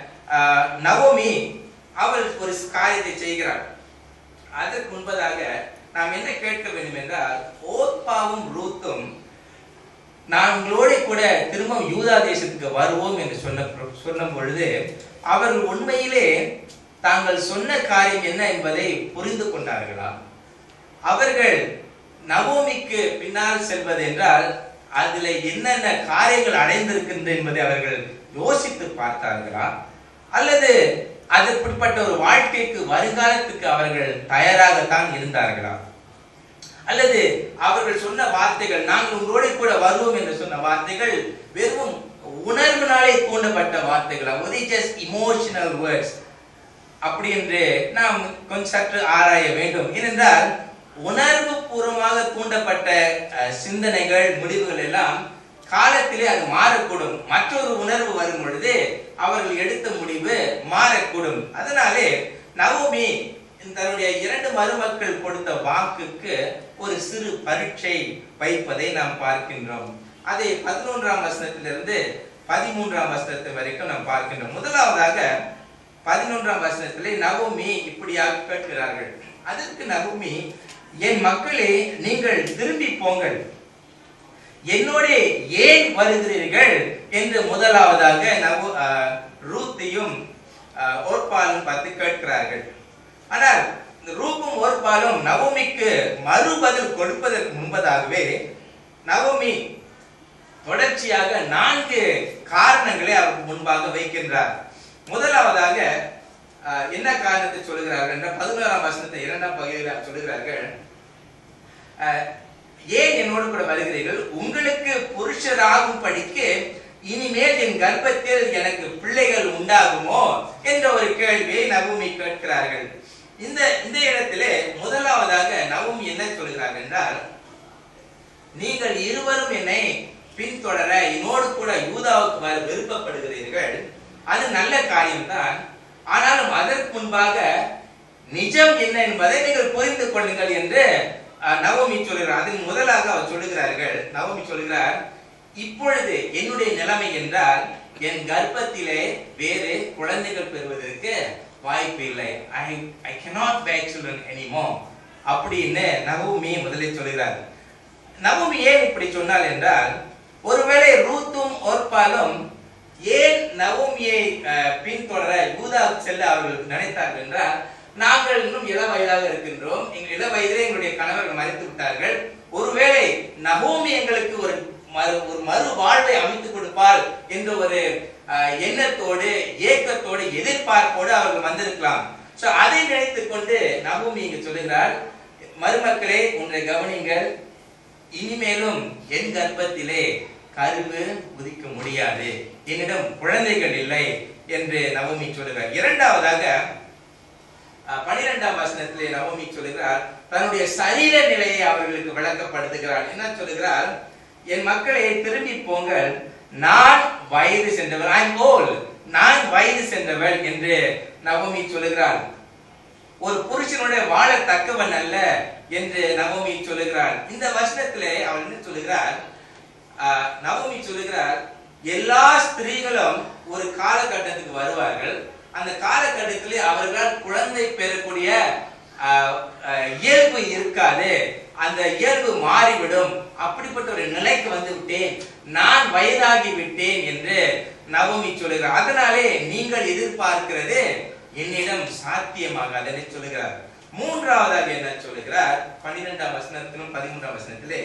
நவோமி அவள் ஒரு காரியத்தை செய்கிறாள். அதற்கு முன்பதாக நாம் என்ன கேட்க வேண்டும் என்றால், ஓர்பாவும் ரூத்தும் நாங்களோடு கூட திரும்ப யூதா தேசத்துக்கு வருவோம் என்று சொன்ன சொன்ன பொழுது அவர்கள் உண்மையிலே தாங்கள் சொன்ன காரியம் என்ன என்பதை புரிந்து கொண்டார்களா? அவர்கள் நவோமிக்கு பின்னால் செல்வது என்றால் அதுல என்னென்ன காரியங்கள் அடைந்திருக்கின்ற என்பதை அவர்கள் யோசித்து பார்த்தார்களா? அல்லது அதற்குட்பட்ட ஒரு வாழ்க்கைக்கு வருங்காலத்துக்கு அவர்கள் தயாராகத்தான் இருந்தார்களா? அல்லது அவர்கள் சொன்ன வார்த்தைகள், நாங்கள் உங்களோட கூட வருவோம் என்று சொன்ன வார்த்தைகள் வெறும் உணர்வினாலே தூண்டப்பட்ட வார்த்தைகளா? ஒரு ஜஸ்ட் இமோஷனல் வேர்ட்ஸ் அப்படி என்று நாம் கொஞ்சம் சற்று ஆராய வேண்டும். ஏனென்றால் உணர்வு பூர்வமாக தூண்டப்பட்ட சிந்தனைகள், முடிவுகள் எல்லாம் காலத்திலே அது மாறக்கூடும். மற்றொரு உணர்வு வரும் பொழுது அவர்கள் எடுத்த முடிவு மாறக்கூடும். அதனாலே நவோமி தன்னுடைய இரண்டு மருமக்கள் கொடுத்த வாக்குக்கு ஒரு சிறு பரீட்சை வைப்பதை நாம் பார்க்கின்றோம். அதை பதினொன்றாம் வசனத்திலிருந்து பதிமூன்றாம் வசனத்து வரைக்கும் நாம் பார்க்கின்றோம். முதலாவதாக பதினொன்றாம் வசனத்திலே நவோமி இப்படியாக கேட்கிறார்கள். அதற்கு நவோமி, என் மக்களே, நீங்கள் திரும்பி போங்கள், என்னோட ஏன் வருகிறீர்கள் என்று முதலாவதாக நவோ ரூத்தையும் ஓர்பாலும் பார்த்து கேட்கிறார்கள். ஆனால் ரூப்பும் ஓர்பாலும் நவோமிக்கு மறுபதில் கொடுப்பதற்கு முன்பதாகவே நவோமி தொடர்ச்சியாக நான்கு காரணங்களை அவருக்கு முன்பாக வைக்கின்றார். முதலாவதாக என்ன காரணத்தை சொல்லுகிறார்கள் என்ற பதினோராம் வசனத்தை இரண்டாம் பகுதியில் சொல்லுகிறார்கள். ஏன் என்னோடு கூட வருகிறீர்கள்? உங்களுக்கு புருஷராகும் படிக்கு இனிமேல் என் கர்ப்பத்தில் எனக்கு பிள்ளைகள் உண்டாகுமோ என்ற ஒரு கேள்வியை நவோமி கேட்கிறார்கள். இந்த இந்த இடத்திலே முதலாவதாக நவோமி என்ன சொல்கிறார்கள் என்றால், நீங்கள் இருவரும் என்னை பின்தொடர என்னோடு கூட யூதாவுக்கு வர விருப்பப்படுகிறீர்கள், அது நல்ல காரியம்தான். ஆனாலும் அதற்கு முன்பாக நிஜம் என்ன என்பதை நீங்கள் புரிந்து கொள்ளுங்கள் என்று நவோமி சொல்கிறார். அதன் முதலாக அவர் சொல்லுகிறார்கள். நவோமி சொல்கிறார், இப்பொழுது என்னுடைய நிலைமை என்றால் என் கர்ப்பத்திலே வேறு குழந்தைகள் பெறுவதற்கு வாய்ப்பு இல்லை. I I cannot bear children anymore அப்படின்னு நவோமி முதலில் சொல்கிறார். நவோமி ஏன் இப்படி சொன்னார் என்றால், ஒருவேளை ரூத்தும் ஓர்பாலும் ஏன் நவோமியை பின்தொடர யூதாவுக்கு செல்ல அவர்கள் நினைத்தார்கள் என்றால், நாங்கள் இன்னும் இள வயதாக இருக்கின்றோம், எங்கள் இள வயதிலே எங்களுடைய கணவர்கள் மறைத்து விட்டார்கள், ஒருவேளை நவோமி எங்களுக்கு ஒரு மறு ஒரு மறு வாழ்வை அமைத்துக் கொடுப்பாள் என்ற ஒரு எண்ணத்தோடு, ஏக்கத்தோடு, எதிர்பார்ப்போடு அவர்கள் வந்திருக்கலாம். சோ அதை நினைத்துக் கொண்டு நவோமி இங்கு சொல்லுகிறார், மருமக்களே ஒன்றை கவனிங்கள், இனிமேலும் என் கர்ப்பத்திலே கருவு உதிக்க முடியாது, என்னிடம் குழந்தைகள் இல்லை என்று நவோமி சொல்லுகிறார். இரண்டாவதாக பனிரெண்டாம் வசனத்திலே நவோமி சொல்லுகிறார், தன்னுடைய சரீர நிலையை அவர்களுக்கு விளக்கப்படுத்துகிறார். என்ன சொல்லுகிறார்? என் மக்களே திரும்பி போங்கள், நான் வயது சென்றவள், ஐ அம் ஓல்ட், நான் வயது சென்றவள் என்று நவோமி சொல்லுகிறார். ஒரு புருஷனுடைய வாழ தக்கவன் அல்ல என்று நவோமி சொல்லுகிறார். இந்த வசனத்திலே அவள் என்ன சொல்லுகிறார்? நவோமி சொல்லுகிறார், எல்லா ஸ்திரீகளும் ஒரு காலகட்டத்துக்கு வருவார்கள், அந்த காலகட்டத்திலே அவர்களால் குழந்தை பெறக்கூடிய இயல்பு இருக்காது, அந்த இயல்பு மாறிவிடும், அப்படிப்பட்ட ஒரு நிலைக்கு வந்து விட்டேன், நான் வயதாகி விட்டேன் என்று நவோமி சொல்லுகிறார். அதனாலே நீங்கள் எதிர்பார்க்கிறது என்னிடம் சாத்தியமாகாது என்று சொல்லுகிறார். மூன்றாவதாக என்ன சொல்லுகிறார்? பன்னிரெண்டாம் வசனத்திலும் பதிமூன்றாம் வசனத்திலே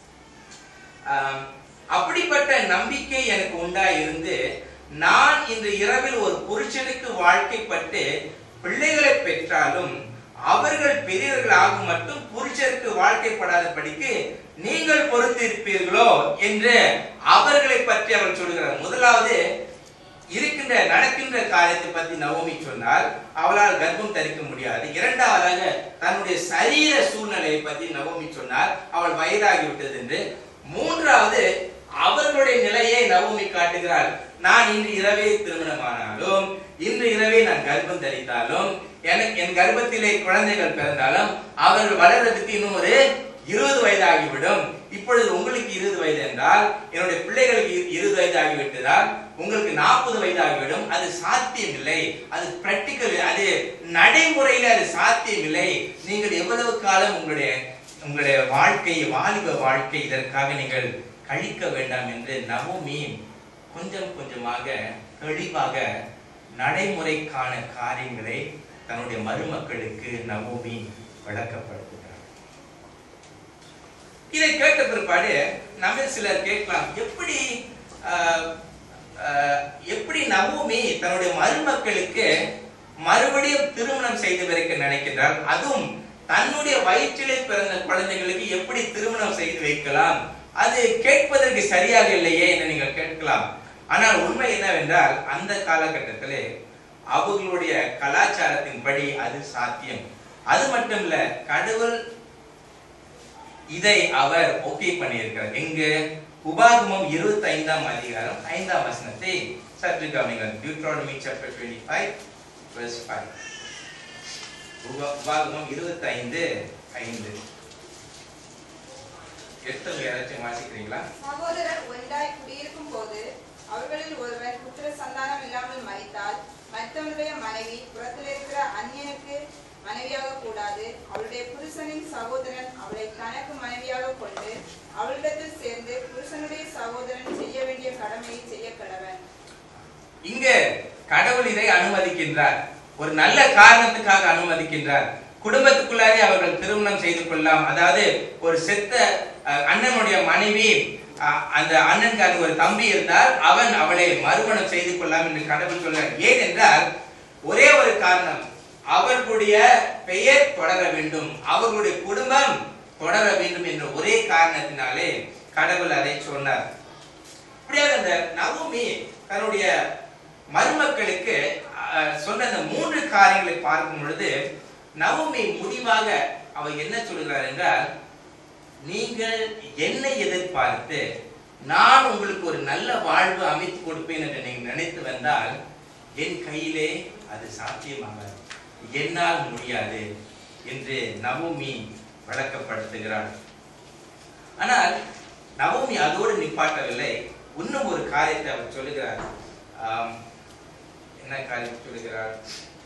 அப்படிப்பட்ட நம்பிக்கை எனக்கு உண்டாய் இருந்து நான் இன்று இரவில் ஒரு புருஷனுக்கு வாழ்க்கைப்பட்டு பிள்ளைகளை பெற்றாலும் அவர்கள் பெரியவர்கள் ஆகும் மட்டும் புருஷருக்கு வாழ்க்கைப்படாத படிக்கு நீங்கள் பொறுத்து இருப்பீர்களோ என்று அவர்களை பற்றி அவர் சொல்கிறார். முதலாவது இருக்கின்ற நடக்கின்ற காரியத்தை பற்றி நவோமி சொன்னால் அவளால் கர்ப்பம் தரிக்க முடியாது. இரண்டாவதாக தன்னுடைய சரீர சூழ்நிலையை பற்றி நவோமி சொன்னால் அவள் வயதாகிவிட்டது என்று. மூன்றாவது அவர்களுடைய நிலையை நவோமி காட்டுகிறாள். நான் இன்று இரவே திருமணமானாலும் இன்று இரவே நான் கர்ப்பம் தரித்தாலும் எனக்கு என் கர்ப்பத்திலே குழந்தைகள் பிறந்தாலும் அவர்கள் வளர்றதுக்கு இன்னும் ஒரு இருபது வயது ஆகிவிடும். இப்பொழுது உங்களுக்கு இருபது வயது என்றால் என்னுடைய பிள்ளைகளுக்கு இருபது வயது ஆகிவிட்டதால் உங்களுக்கு நாற்பது வயது ஆகிவிடும். அது சாத்தியம் இல்லை, அது பிராக்டிக்கல், அது நடைமுறையில அது சாத்தியம் இல்லை. நீங்கள் எவ்வளவு காலம் உங்களுடைய உங்களுடைய வாழ்க்கை வாலிப வாழ்க்கை இதற்காக நீங்கள் கழிக்க வேண்டாம் என்று நவோமி கொஞ்சம் கொஞ்சமாக தெளிவாக நடைமுறைக்கான காரியங்களை தன்னுடைய மருமக்களுக்கு நவோமி விளக்கப்படுத்துகிறார். இதை கேட்ட பிற்பாடு நம்ம சிலர் கேட்கலாம், எப்படி எப்படி நவோமி தன்னுடைய மருமக்களுக்கு மறுபடியும் திருமணம் செய்து வைக்க நினைக்கின்றார்? அதுவும் தன்னுடைய வயிற்றிலே பிறந்த குழந்தைகளுக்கு எப்படி திருமணம் செய்து வைக்கலாம்? அது கேட்பதற்கு சரியாக இல்லையே என்று நீங்கள் கேட்கலாம். ஆனால் உண்மை என்னவென்றால் அந்த காலகட்டத்திலே அவர்களுடைய கலாச்சாரத்தின்படி அது சாத்தியம். அது மட்டும் இல்ல, கடவுள் இதை அவர் ஓகே பண்ணியிருக்கிறார். எங்கு? உபாகமம் இருபத்தி ஐந்தாம் அதிகாரம் ஐந்தாம் வசனத்தை சற்று கவனிங்கள். Deuteronomy chapter twenty-five verse five. உபாகமம் இருபத்தி ஐந்து ஐந்து. எத்தனை யாராச்சும் வாசிக்கிறீங்களா? சகோதரர் ஒன்றாய் குடியிருக்கும் போது அவர்களில் ஒருவன் புத்திர சந்தானம் இல்லாமல் மரித்தால் மற்றவனுடைய மனைவி புறத்தில் இருக்கிற அந்நியனுக்கு மனைவியாக கூடாது. அவளுடைய புருஷனின் சகோதரன் அவளை தனக்கு மனைவியாக கொண்டு அவளிடத்தில் சேர்ந்து புருஷனுடைய சகோதரன் செய்ய வேண்டிய கடமையை செய்ய கடவன். இங்க கடவுள் இதை அனுமதிக்கின்றார், ஒரு நல்ல காரணத்துக்காக அனுமதிக்கின்றார். குடும்பத்துக்குள்ளாரே அவர்கள் திருமணம் செய்து கொள்ளலாம். அதாவது ஒரு செத்த அண்ணனுடைய மனைவி, அந்த அண்ணனுக்கு ஒரு தம்பி இருந்தால் அவன் அவளை மறுமணம் செய்து கொள்ளலாம் என்று கடவுள் சொல்றார். ஏனென்றால் ஒரே ஒரு காரணம், அவர்களுடைய பெயர் தொடர வேண்டும், அவர்களுடைய குடும்பம் தொடர வேண்டும் என்ற ஒரே காரணத்தினாலே கடவுள் அதை சொன்னார். அப்படியாக அந்த நவோமி தன்னுடைய மருமக்களுக்கு சொன்ன அந்த மூன்று காரியங்களை பார்க்கும் பொழுது நவோமி முடிவாக அவர் என்ன சொல்கிறார் என்றால், நீங்கள் என்னை எதிர்பார்த்து நான் உங்களுக்கு ஒரு நல்ல வாழ்வு அமைத்து கொடுப்பேன் என்று நீங்கள் நினைத்து வந்தால் என் கையிலே அது சாத்தியமாகாது, என்னால் முடியாது என்று நவோமி விளக்கப்படுத்துகிறார். ஆனால் நவோமி அதோடு நிப்பாட்டவில்லை, இன்னும் ஒரு காரியத்தை அவர் சொல்லுகிறார். என்ன காரியம் சொல்லுகிறார்?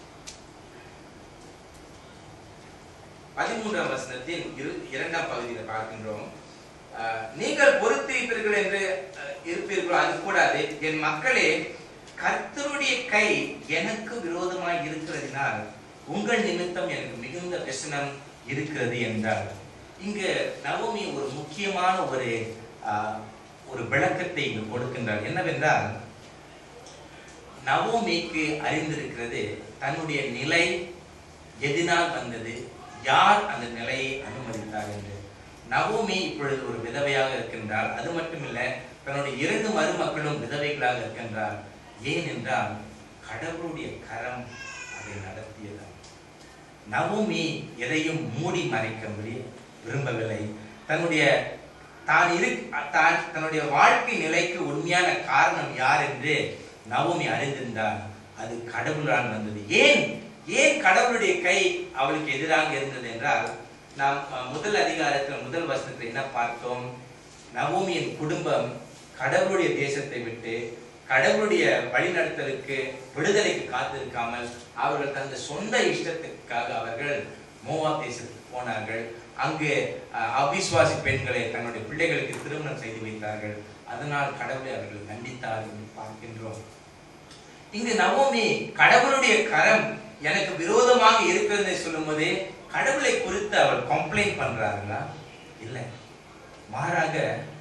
பதிமூன்றாம் வசனத்தின் இரண்டாம் பகுதியில் பார்க்கின்றோம். நீங்கள் பொறுத்திருப்பீர்கள் என்று இருப்பீர்களோ அது கூடாது, என் மக்களே கர்த்தருடைய கை எனக்கு விரோதமாய் இருக்கிறதினால் உங்கள் நிமித்தம் எனக்கு மிகுந்த விசனம் இருக்கிறது என்றார். இங்கு நவோமி ஒரு முக்கியமான ஒரு ஒரு விளக்கத்தை இங்கு கொடுக்கின்றார். என்னவென்றால், நவோமிக்கு அறிந்திருக்கிறது தன்னுடைய நிலை எதினால் வந்தது, யார் அந்த நிலையை அனுமதித்தார் என்று. நவோமி இப்பொழுது ஒரு விதவையாக இருக்கின்றார். அது மட்டுமில்ல, தன்னுடைய இரண்டு மருமக்களும் விதவைகளாக இருக்கின்றார். ஏன் என்றால் கடவுளுடைய கரம் அதை நடத்தியது. நவோமி எதையும் மூடி மறைக்க விரும்பவில்லை. தன்னுடைய தான் இரு தான் தன்னுடைய வாழ்க்கை நிலைக்கு உண்மையான காரணம் யார் என்று நவோமி அறிந்திருந்தார். அது கடவுளால் வந்தது. ஏன் ஏன் கடவுளுடைய கை அவளுக்கு எதிராக இருந்தது என்றால், நாம் முதல் அதிகாரத்தில் முதல் வசனத்தில் என்ன பார்த்தோம்? நவோமியின் குடும்பம் கடவுளுடைய தேசத்தை விட்டு கடவுளுடைய வழிநடத்தலுக்கு விடுதலைக்கு காத்திருக்காமல் அவர்கள் தந்த சொந்த இஷ்டத்துக்காக அவர்கள் மோவாப் தேசத்துக்கு போனார்கள். அங்கு அவிசுவாசி பெண்களை தன்னுடைய பிள்ளைகளுக்கு திருமணம் செய்து வைத்தார்கள். அதனால் கடவுளை அவர்கள் கண்டித்தார் என்று பார்க்கின்றோம். இங்கு நவோமி கடவுளுடைய கரம் எனக்கு விரோதமாக இருக்கிறது சொல்லும் போதே கடவுளை குறித்து அவள் கம்ப்ளைண்ட் பண்றார்களா? இல்லை, மாறாக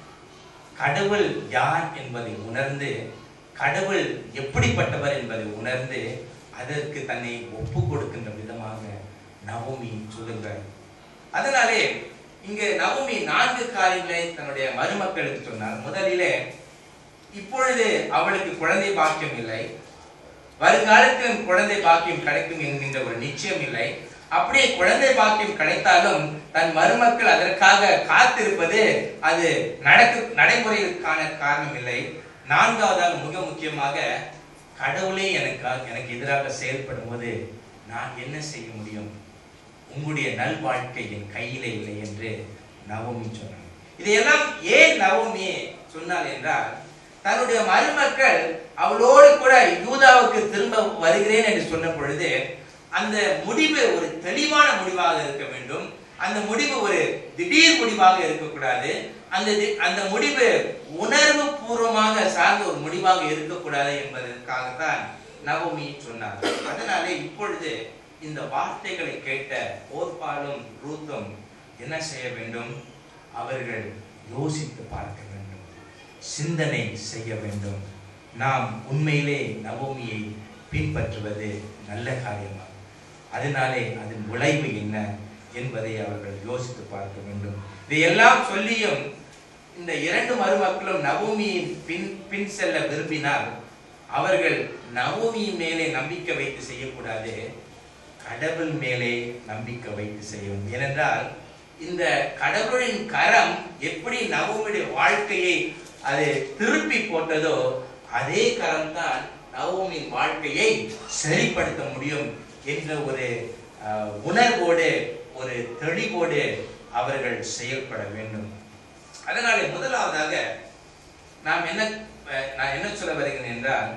கடவுள் யார் என்பதை உணர்ந்து, கடவுள் எப்படிப்பட்டவர் என்பதை உணர்ந்து அதற்கு தன்னை ஒப்பு கொடுக்கின்ற விதமாக நவோமி சொல்லுகிறார். அதனாலே இங்கு நவோமி நான்கு காரியங்களை தன்னுடைய மருமக்களுக்கு சொன்னார். முதலிலே, இப்பொழுது அவளுக்கு குழந்தை பாக்கியம் இல்லை, வருங்காலத்தில் குழந்தை பாக்கியம் கிடைக்கும் என்கின்ற ஒரு நிச்சயம் இல்லை. அப்படியே குழந்தை பாக்கியம் கிடைத்தாலும் தன் மருமக்கள் அதற்காக காத்திருப்பது அது நடக்கு நடைமுறைக்கான காரணம் இல்லை. நான்காவதாக மிக முக்கியமாக, கடவுளே எனக்கு எனக்கு எதிராக செயல்படும் போது நான் என்ன செய்ய முடியும்? உங்களுடைய நல் வாழ்க்கை என் கையிலே இல்லை என்று நவோமி சொன்னார். இதையெல்லாம் ஏன் நவோமி சொன்னார் என்றால், தன்னுடைய மருமக்கள் அவளோடு கூட யூதாவுக்கு திரும்ப வருகிறேன் என்று சொன்ன பொழுது அந்த முடிவு ஒரு தெளிவான முடிவாக இருக்க வேண்டும். அந்த முடிவு ஒரு திடீர் முடிவாக இருக்கக்கூடாது. அந்த அந்த முடிவு உணர்வு பூர்வமாக சார்ந்த ஒரு முடிவாக இருக்கக்கூடாது என்பதற்காகத்தான் நவோமி சொன்னார். அதனாலே இப்பொழுது இந்த வார்த்தைகளை கேட்ட ஓர்பாலும் ரூத்தும் என்ன செய்ய வேண்டும்? அவர்கள் யோசித்து பார்க்க வேண்டும், சிந்தனை செய்ய வேண்டும். நாம் உண்மையிலே நவோமியை பின்பற்றுவது நல்ல காரியமா? அதனாலே அதன் விளைவு என்ன என்பதை அவர்கள் யோசித்து பார்க்க வேண்டும். இதையெல்லாம் சொல்லியும் இந்த இரண்டு மருமக்களும் நவோமியின் பின் பின் செல்ல விரும்பினால் அவர்கள் நவோமியின் மேலே நம்பிக்கை வைத்து செய்யக்கூடாது, கடவுள் மேலே நம்பிக்கை வைத்து செய்யும். ஏனென்றால் இந்த கடவுளின் கரம் எப்படி நவோமியுடைய வாழ்க்கையை அது திருப்பி போட்டதோ அதே கரம் தான் நவோமியின் வாழ்க்கையை சரிப்படுத்த முடியும் என்ற ஒரு உணர்வோடு ஒரு தெளிவோடு அவர்கள் செயல்பட வேண்டும். அதனாலே முதலாவதாக நாம் என்ன நான் என்ன சொல்ல வருகிறேன் என்றால்,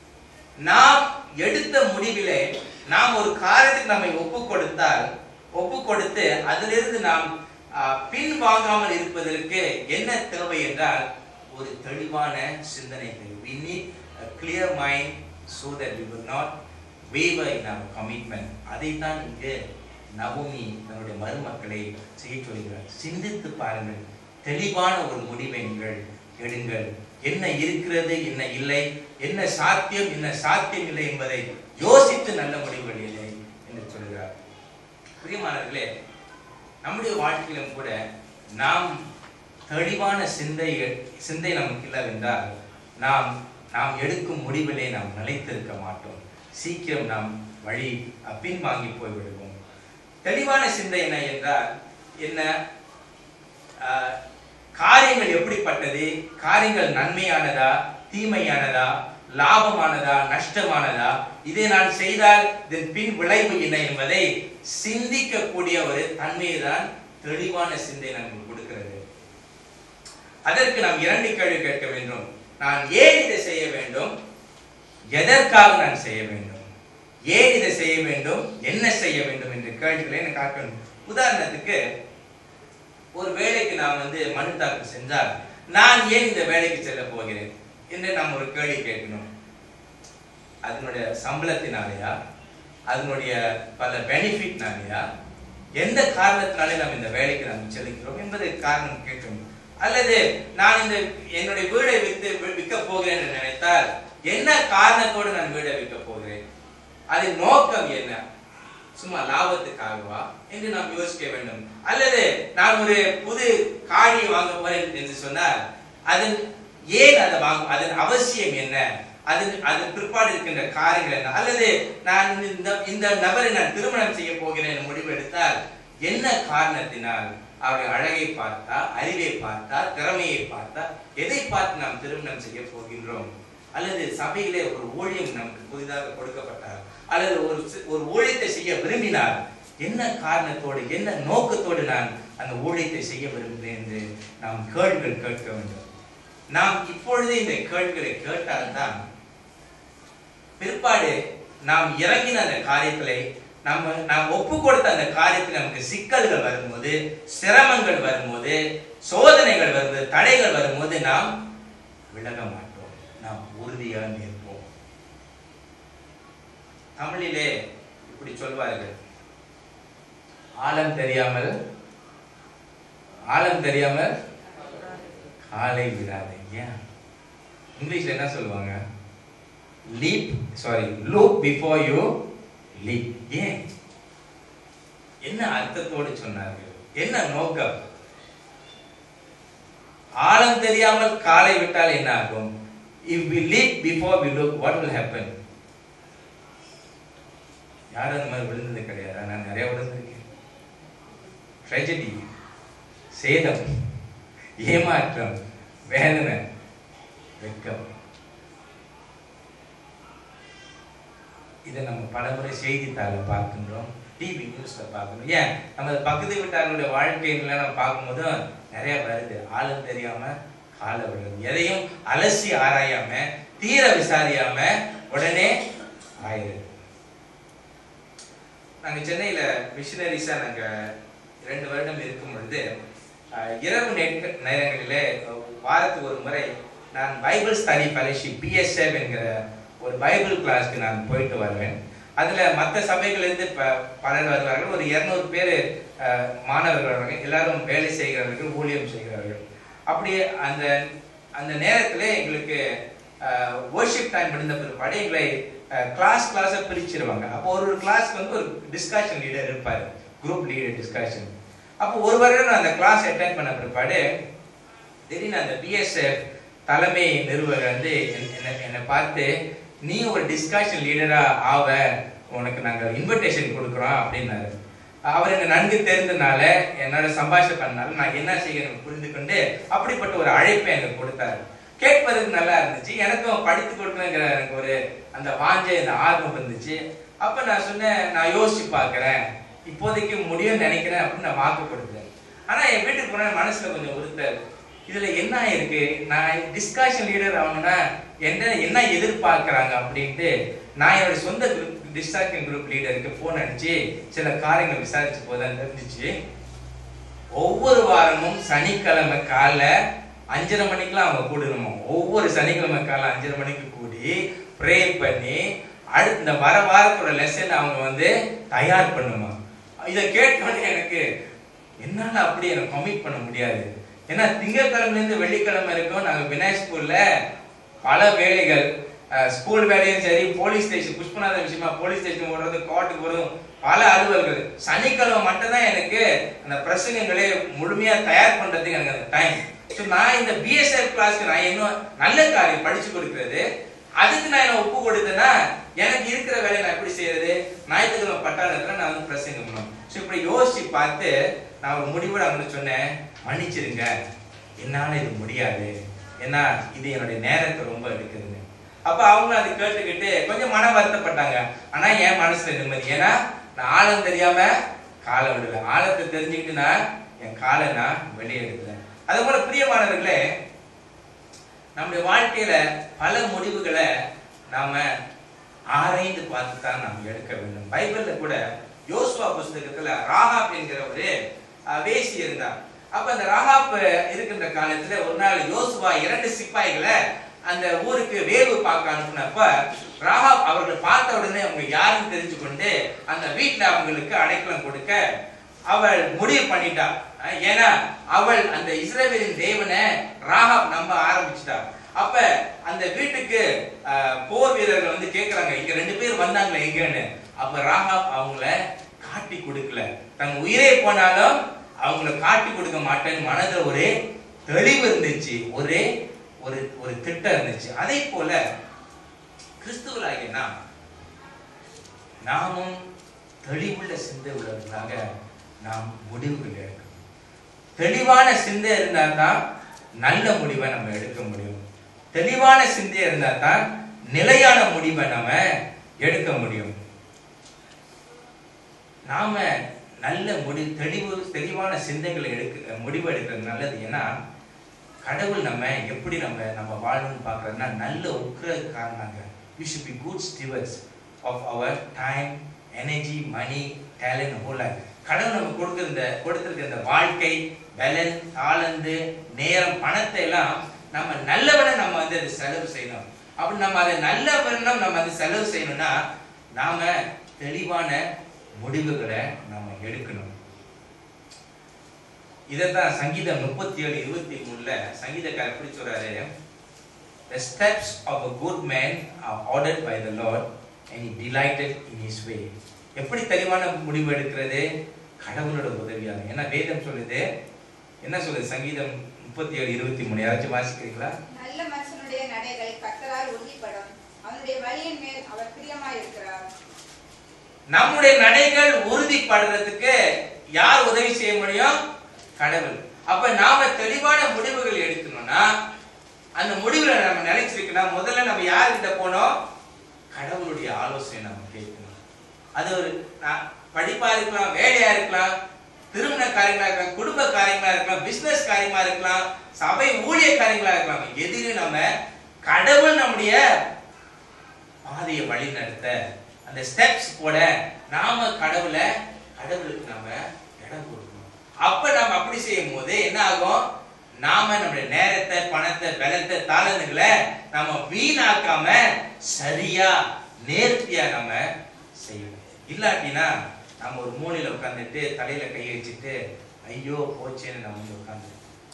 நாம் எடுத்த முடிவிலே நாம் ஒரு காரியத்துக்கு நம்மை ஒப்பு கொடுத்தால் ஒப்பு கொடுத்து அதிலிருந்து நாம் பின் வாங்காமல் இருப்பதற்கு என்ன தேவை என்றால் ஒரு தெளிவான சிந்தனை தேவை. We need a clear mind so that we will not waver in our commitment. அதைத்தான் இங்கு நவோமி தன்னுடைய மருமக்களை செய்ய சொல்கிறார். சிந்தித்து பாருங்கள், தெளிவான ஒரு முடிவை நீங்கள் எடுங்கள். என்ன இருக்கிறது, என்ன இல்லை, என்ன சாத்தியம், என்ன சாத்தியம் இல்லை என்பதை யோசித்து நல்ல முடிவுகள் இல்லை என்று சொல்கிறார். பிரியமானவர்களே, நம்முடைய வாழ்க்கையிலும் கூட நாம் தெளிவான சிந்தை சிந்தை நமக்கு இல்லவென்றால் நாம் நாம் எடுக்கும் முடிவிலே நாம் நிலைத்திருக்க மாட்டோம். சீக்கிரம் நாம் வழி பின்வாங்கி போய்விடுவோம். தெளிவான சிந்தை என்ன என்றால் என்ன? காரியங்கள் எப்படிப்பட்டது, காரியங்கள் நன்மையானதா தீமையானதா, லாபமானதா நஷ்டமானதா, இதை நான் செய்தால் இதன் பின் விளைவு என்ன என்பதை சிந்திக்கக்கூடிய ஒரு தன்மையை தான் தெளிவான சிந்தை நமக்கு கொடுக்கிறது. அதற்கு நாம் இரண்டு கேள்வி கேட்க வேண்டும். நான் ஏன் இதை செய்ய வேண்டும், எதற்காக நான் செய்ய வேண்டும், ஏன் இதை செய்ய வேண்டும், என்ன செய்ய வேண்டும் என்ற கேள்விகளை எனக்கு காட்டணும். உதாரணத்துக்கு ஒரு வேலைக்கு நான் வந்து மனு தாக்கல் சென்றால் நான் ஏன் இந்த வேலைக்கு செல்ல போகிறேன் என்று நாம் ஒரு கேள்வி கேட்கணும். அதனுடைய சம்பளத்தினாலேயா, அதனுடைய பல பெனிஃபிட்னாலேயா, எந்த காரணத்தினாலே நாம் இந்த வேலைக்கு நாம் செல்கிறோம் என்பதை காரணம் கேட்கணும். அல்லது நான் இந்த என்னுடைய வீடை வித்து விற்க போகிறேன் என்று நினைத்தால் என்ன காரணத்தோடு நான் வீடை விற்க போகிறேன், அதன் நோக்கம் என்ன, சும்மா லாபத்துக்காகவா என்று நாம் யோசிக்க வேண்டும். அல்லது நான் ஒரு புது காடியை வாங்க போறேன் என்று சொன்னால் அதன் ஏன் அதை வாங்க, அதன் அவசியம் என்ன, அதன் அதன் பிற்பாடு இருக்கின்ற காரியங்கள் என்ன, அல்லது நான் இந்த இந்த நபரை நான் திருமணம் செய்ய போகிறேன் முடிவு எடுத்தால் என்ன காரணத்தினால், அவருடைய அழகை பார்த்தா, அறிவை பார்த்தா, திறமையை பார்த்தா, எதை பார்த்து நாம் திருமணம் செய்ய போகின்றோம்? அல்லது சபையிலே ஒரு ஊழியம் நமக்கு புதிதாக கொடுக்கப்பட்டார், அல்லது ஒரு ஒரு ஊழியத்தை செய்ய விரும்பினார், என்ன காரணத்தோடு என்ன நோக்கத்தோடு நான் அந்த ஊழியத்தை செய்ய விரும்புகிறேன் என்று நாம் கேள்விகள் கேட்க வேண்டும். நாம் இப்பொழுதே இந்த கேள்விகளை கேட்டால்தான் பிற்பாடு நாம் இறங்கின அந்த காரியங்களை நம்ம நாம் ஒப்பு கொடுத்த அந்த காரியத்தில் நமக்கு சிக்கல்கள் வரும்போது, சிரமங்கள் வரும்போது, சோதனைகள் வரும்போது, தடைகள் வரும்போது நாம் விலக மாட்டோம், நாம் உறுதியாக நிற்போம். தமிழிலே இப்படி சொல்வார்கள், ஆழம் தெரியாமல் ஆழம் தெரியாமல் காலை விடாதே. ஏன் இங்கிலீஷ்ல என்ன சொல்லுவாங்க? Leap sorry look before you leap. ஏன், என்ன அர்த்தத்தோடு சொன்னார்கள், என்ன நோக்கம்? ஆழம் தெரியாமல் காலை விட்டால் என்ன ஆகும்? If we leap before we look, what will happen? யாரும் அந்த மாதிரி விழுந்தது கிடையாது, நான் நிறைய விழுந்திருக்கேன். ட்ரெஜடி, சேதம், ஏமாற்றம், வேதனை, வெட்கம். இதை நம்ம பலமுறை செய்தித்தாள பார்க்கின்றோம், டிவி நியூஸ்ல பார்க்கணும். ஏன் நம்ம பக்கத்து வீட்டார்களுடைய வாழ்க்கையில நம்ம பார்க்கும்போது நிறைய வருது, ஆளும் தெரியாம கால விடுறது, எதையும் அலசி ஆராயாம தீர விசாரியாம உடனே ஆயிடுது. நாங்க சென்னையில மிஷினரிஸா நாங்க இரண்டு வருடம் இருக்கும் பொழுது இரவு நேரங்களிலே வாரத்துக்கு ஒரு முறை நான் பைபிள் ஸ்டடி ஃபெலோஷிப் பிஎஸ்எஃப் என்கிற ஒரு பைபிள் கிளாஸ்க்கு நான் போயிட்டு வருவேன். அதுல மற்ற சபைகளிலிருந்து பலர் வருவார்கள், ஒரு இருநூறு பேர் மாணவர்கள் வருவார்கள், எல்லாரும் வேலை செய்கிறவர்கள், ஊழியம் செய்கிறவர்கள். அப்படியே அந்த அந்த நேரத்துல எங்களுக்கு வர்ஷிப் டைம் முடிந்த பிற்பாடு எங்களை கிளாஸ் கிளாஸா பிரிச்சிருவாங்க. அப்போ ஒரு ஒரு கிளாஸ்க்கு வந்து ஒரு டிஸ்கஷன் லீடர் இருப்பாரு, குரூப் லீடர் டிஸ்கஷன். அப்போ ஒரு வருடம் நான் அந்த கிளாஸ் அட்டென்ட் பண்ண பிற்பாடு திடீர்னு அந்த பிஎஸ்எஃப் தலைமை நிறுவனர் வந்து என்னை பார்த்து, நீ ஒரு டிஸ்கஷன் லீடரா ஆவ, உனக்கு நாங்க இன்விடேஷன் கொடுக்குறோம் அப்படின்னாரு. அவர் என்ன நன்கு தெரிந்தனால, என்னோட சம்பாஷணை பண்ணனால நான் என்ன செய்யணும் புரிந்து கொண்டு அப்படிப்பட்ட ஒரு அழைப்பை எனக்கு கொடுத்தாரு. கேட்பதற்கு நல்லா இருந்துச்சு, எனக்கும் படித்து கொடுக்கணுங்கிற எனக்கு ஒரு அந்த வாஞ்சை, அந்த ஆர்வம் இருந்துச்சு. அப்ப நான் சொன்னேன், நான் யோசிச்சு பாக்குறேன், இப்போதைக்கு முடியும்னு நினைக்கிறேன் அப்படின்னு நான் வாக்கு கொடுத்தேன். ஆனா என் வீட்டுக்கு போன மனசுல கொஞ்சம் உறுத்தல், இதுல என்ன இருக்கு, நான் டிஸ்கஷன் லீடர் ஆகணும்னா என்ன என்ன எதிர்பார்க்கிறாங்க அப்படின்ட்டு நான் என்னோட சொந்த குரூப் டிஸ்கஷன் குரூப் லீடருக்கு போன் அடிச்சு சில காரியங்கள் விசாரிச்சு போதான் தெரிஞ்சிச்சு. ஒவ்வொரு வாரமும் சனிக்கிழமை காலை அஞ்சரை மணிக்கெல்லாம் அவங்க கூடணுமோ, ஒவ்வொரு சனிக்கிழமை காலை அஞ்சரை மணிக்கு கூடி ப்ரே பண்ணி அடுத்த இந்த வர வாரத்தோட லெசன் அவங்க வந்து தயார் பண்ணுமா. இதை கேட்டோன்னே எனக்கு என்னால அப்படி எனக்கு கமிட் பண்ண முடியாது. ஏன்னா திங்கட்கிழமைல இருந்து வெள்ளிக்கிழமை இருக்கும் நாங்க விநாயக் ஸ்கூல்ல பல வேலைகள், ஸ்கூல் வேலையும் சரி, போலீஸ் ஸ்டேஷன் புஷ்பநாத விஷயமா போலீஸ் ஸ்டேஷன் போடுறது, கோர்ட்டுக்கு போடுறதும் பல அலுவல்கள். சனிக்கிழமை மட்டும்தான் எனக்கு அந்த பிரசங்கங்களை முழுமையா தயார் பண்றதுக்கு எனக்கு அந்த டைம். ஸோ நான் இந்த பிஎஸ்எஃப் கிளாஸ்க்கு நான் இன்னும் நல்ல காரியம் படிச்சு கொடுக்கறது, அதுக்கு நான் என்ன ஒப்பு கொடுத்தேன்னா எனக்கு இருக்கிற வேலையை நான் எப்படி செய்யறது, ஞாயிற்றுக்கிழமை பட்டாளத்துல நான் வந்து பிரசங்கம் பண்ணணும். ஸோ இப்படி யோசிச்சு பார்த்து நான் ஒரு முடிவோட அவங்களுக்கு சொன்னேன், மன்னிச்சிருங்க, என்னால இது முடியாது, ஏன்னா இது என்னுடைய நேரத்தை ரொம்ப எடுக்குதுங்க. அப்ப அவங்க அதை கேட்டுக்கிட்டு கொஞ்சம் மன வருத்தப்பட்டாங்க. ஆனா என் மனசுல நிம்மதி, ஏன்னா நான் ஆழம் தெரியாம காலை விடல, ஆழத்தை தெரிஞ்சுக்கிட்டு நான் என் காலை நான் வெளியே எடுக்கல. அதே போல பிரியமானவர்களே, நம்முடைய வாழ்க்கையில பல முடிவுகளை நாம ஆராய்ந்து பார்த்து தான் நாம் எடுக்க வேண்டும். பைபிள்ல கூட யோசுவா புஸ்தகத்துல ராகாப் என்கிற ஒரு வேசி இருந்தார். அப்ப அந்த ராகாப் இருக்கின்ற காலத்துல ஒரு நாள் யோசுவா இரண்டு சிப்பாய்களை அந்த ஊருக்கு வேவு பார்க்க அனுப்புனப்ப ராகாப் அவர்கள் பார்த்த உடனே அவங்க யாருன்னு தெரிஞ்சு கொண்டு அந்த வீட்டுல அவங்களுக்கு அடைக்கலம் கொடுக்க அவள் முடிவு பண்ணிட்டா. ஏன்னா அவள் அந்த இஸ்ரவேலின் தேவனை ராகாப் நம்ப ஆரம்பிச்சுட்டா. அப்ப அந்த வீட்டுக்கு போர் வீரர்கள் வந்து கேக்குறாங்க, இங்க ரெண்டு பேர் வந்தாங்களே எங்கன்னு. அப்ப ராகாப் அவங்கள காட்டி கொடுக்கல. தன் உயிரே போனாலும் அவங்கள காட்டி கொடுக்க மாட்டேன்னு மனதில் ஒரே தெளிவு இருந்துச்சு, ஒரே ஒரு ஒரு திட்டம் இருந்துச்சு. அதே போல கிறிஸ்துவராகிய நாம் நாமும் தெளிவுள்ள சிந்தை உள்ளவர்களாக நாம் முடிவுகள் எடுக்கணும். தெளிவான சிந்தை இருந்தால் தான் நல்ல முடிவை நம்ம எடுக்க முடியும். தெளிவான சிந்தை இருந்தால் தான் நிலையான முடிவை நம்ம எடுக்க முடியும். நாம நல்ல முடி தெளிவு தெளிவான சிந்தைகளை எடுக்க முடிவு எடுக்கிறது நல்லது. ஏன்னா கடவுள் நம்ம எப்படி நம்ம நம்ம வாழணும்னு பார்க்கறதுனா நல்ல உக்கிரக்காரனாக we should be good stewards of our time, energy, money, talent, whole life. கடவுள் நம்ம கொடுத்திருந்த கொடுத்திருக்க இந்த வாழ்க்கை, பலன், தாளந்து, நேரம், பணத்தை எல்லாம் நம்ம நல்லவனை நம்ம வந்து அதை செலவு செய்யணும். அப்படி நம்ம அதை நல்லவனும் நம்ம அதை செலவு செய்யணும்னா நாம தெளிவான முடிவுகளை நம்ம எடுக்கணும். இதைத்தான் சங்கீதம் முப்பத்தி ஏழு இருபத்தி மூணுல சங்கீதக்காரர் எப்படி சொல்றாரு, the steps of a good man are ordered by the Lord and he delighted in his way. எப்படி தெளிவான முடிவு எடுக்கிறது? கடவுளோட உதவியால. ஏன்னா வேதம் சொல்லுது, என்ன சொல்லுது சங்கீதம் முப்பத்தி ஏழு இருபத்தி மூணு யாராச்சும் வாசிக்கிறீங்களா? நல்ல மனுஷனுடைய நடைகள் கர்த்தரால் உறுதிப்படும், அவனுடைய வழியின் மேல் அவர் பிரியமாய் இருக்கிறார். நம்முடைய நடைகள் உறுதிப்படுறதுக்கு யார் உதவி செய்ய முடியும்? கடவுள். அப்ப நாம தெளிவான முடிவுகள் எடுக்கணும்னா அந்த முடிவுல நம்ம நினைச்சிருக்கணும், முதல்ல நம்ம யார்கிட்ட போனோம்? கடவுளுடைய ஆலோசனை நம்ம கேட்கணும். அது ஒரு படிப்பா இருக்கலாம், வேலையா இருக்கலாம், திருமண காரியங்களா இருக்கலாம், குடும்ப காரியங்களா இருக்கலாம், பிசினஸ் காரியமா இருக்கலாம், சபை ஊழிய காரியங்களா இருக்கலாம். எதிலும் நம்ம கடவுள் நம்முடைய பாதையை வழி நடத்த அந்த ஸ்டெப்ஸ் போட நாம கடவுளை கடவுளுக்கு நாம இடம் கொடுக்கணும். அப்ப நாம அப்படி செய்யும் போது என்ன ஆகும்? நாம நம்முடைய நேரத்தை, பணத்தை, பலத்தை, தாளந்துகளை நாம வீணாக்காம சரியா நேர்த்தியா நம்ம செய்யணும். இல்லாட்டினா நம்ம ஒரு மூலையில உட்கார்ந்துட்டு தலையில கை வச்சுட்டு ஐயோ போச்சேன்னு நம்ம வந்து உட்கார்ந்து.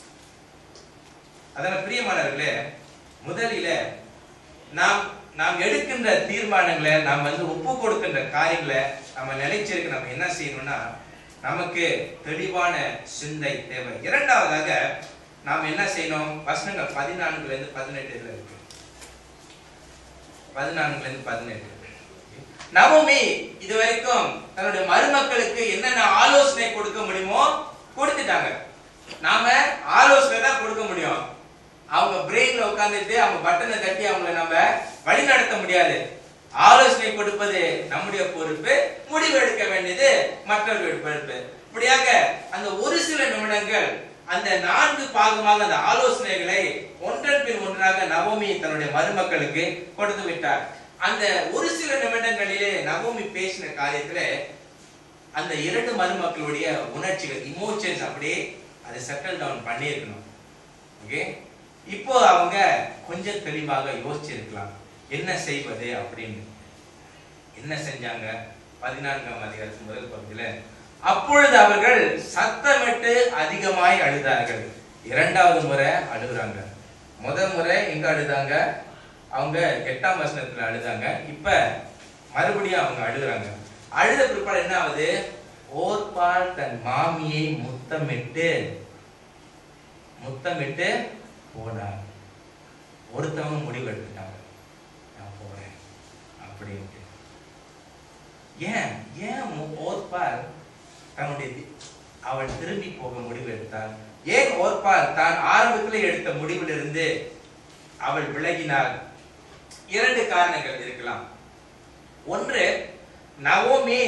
அதனால பிரியமானவர்களே, முதலில நாம் நாம் எடுக்கின்ற தீர்மானங்களை, நாம் வந்து ஒப்பு கொடுக்கின்ற காரியங்களை நம்ம நிலைச்சிருக்க நம்ம என்ன செய்யணும்னா நமக்கு தெளிவான சிந்தை தேவை. இரண்டாவதாக நாம் என்ன செய்யணும்? வசனங்கள் பதினான்குல இருந்து பதினெட்டுல இருக்கு. பதினான்குல இருந்து பதினெட்டு. நவோமி இதுவரைக்கும் தன்னுடைய மருமக்களுக்கு என்னென்ன ஆலோசனை கொடுக்க முடியுமோ கொடுத்துட்டாங்க. நாம ஆலோசனை தான் கொடுக்க முடியும். அவங்க பிரெயின்ல உட்கார்ந்துட்டு அவங்க பட்டனை தட்டி அவங்களை நம்ம வழி நடத்த முடியாது. ஆலோசனை கொடுப்பது நம்முடைய பொறுப்பு, முடிவு எடுக்க வேண்டியது மற்றவர்களுடைய பொறுப்பு. இப்படியாக அந்த ஒரு சில நிமிடங்கள் அந்த நான்கு பாகமாக அந்த ஆலோசனைகளை ஒன்றன் பின் ஒன்றாக நவோமி தன்னுடைய மருமக்களுக்கு கொடுத்து விட்டார். அந்த ஒரு சில நிமிடங்களிலே நவோமி பேசின காரியத்துல அந்த இரண்டு மருமக்களுடைய உணர்ச்சிகள், இமோஷன்ஸ் அப்படியே அதை செட்டில் டவுன் பண்ணியிருக்கணும். ஓகே, இப்போ அவங்க கொஞ்சம் தெளிவாக யோசிச்சிருக்கலாம் என்ன செய்வது அப்படின்னு. என்ன செஞ்சாங்க? பதினான்காம் அதிகாரத்தின் முதல் பகுதியில, அப்பொழுது அவர்கள் சத்தமிட்டு அதிகமாய் அழுதார்கள். இரண்டாவது முறை அழுகுறாங்க. முதல் முறை எங்க அழுதாங்க? அவங்க எட்டாம் வசனத்துல அழுதாங்க. இப்ப மறுபடியும் அவங்க அழுகுறாங்க. அழுத பிற்பாடு என்ன ஆகுது? ஓர்பால் தன் மாமியை முத்தமிட்டு முத்தமிட்டு போனார். ஒருத்தவங்க முடிவு எடுத்துட்டாங்க, நான் போறேன் அப்படின்ட்டு. ஏன் ஏன் ஓர்பால் தன்னுடைய அவள் திரும்பி போக முடிவு எடுத்தாள்? ஏன் ஓர்பால் தான் ஆரம்பத்தில் எடுத்த முடிவிலிருந்து அவள் விலகினாள்? இரண்டு காரணங்கள் இருக்கலாம். ஒன்று, நவோமி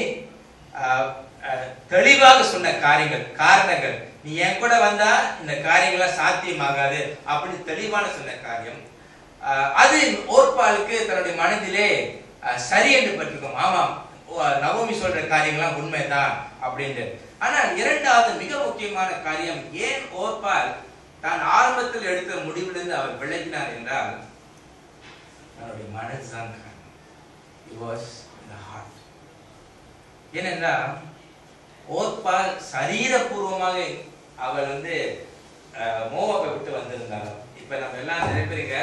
தெளிவாக சொன்ன காரியங்கள், காரணங்கள். நீ என் கூட வந்தா இந்த காரியங்களாம் சாத்தியமாகாது அப்படின்னு தெளிவான சொன்ன காரியம். அது ஓர்பாலுக்கு தன்னுடைய மனதிலே சரி என்று பட்டிருக்கும். ஆமாம், நவோமி சொல்ற காரியங்கள்லாம் உண்மைதான் அப்படின்ட்டு. ஆனால் இரண்டாவது மிக முக்கியமான காரியம், ஏன் ஓர்பால் தான் ஆரம்பத்தில் எடுத்த முடிவிலிருந்து அவர் விலகினார் என்றால் அவருடைய மனதுதான் காரணம். It was the heart. ஏனென்றால் ஓர்பால் சரீரபூர்வமாக அவள் வந்து மோவாபை விட்டு வந்திருந்தாலும், இப்ப நம்ம எல்லாம் நிறைய பேருங்க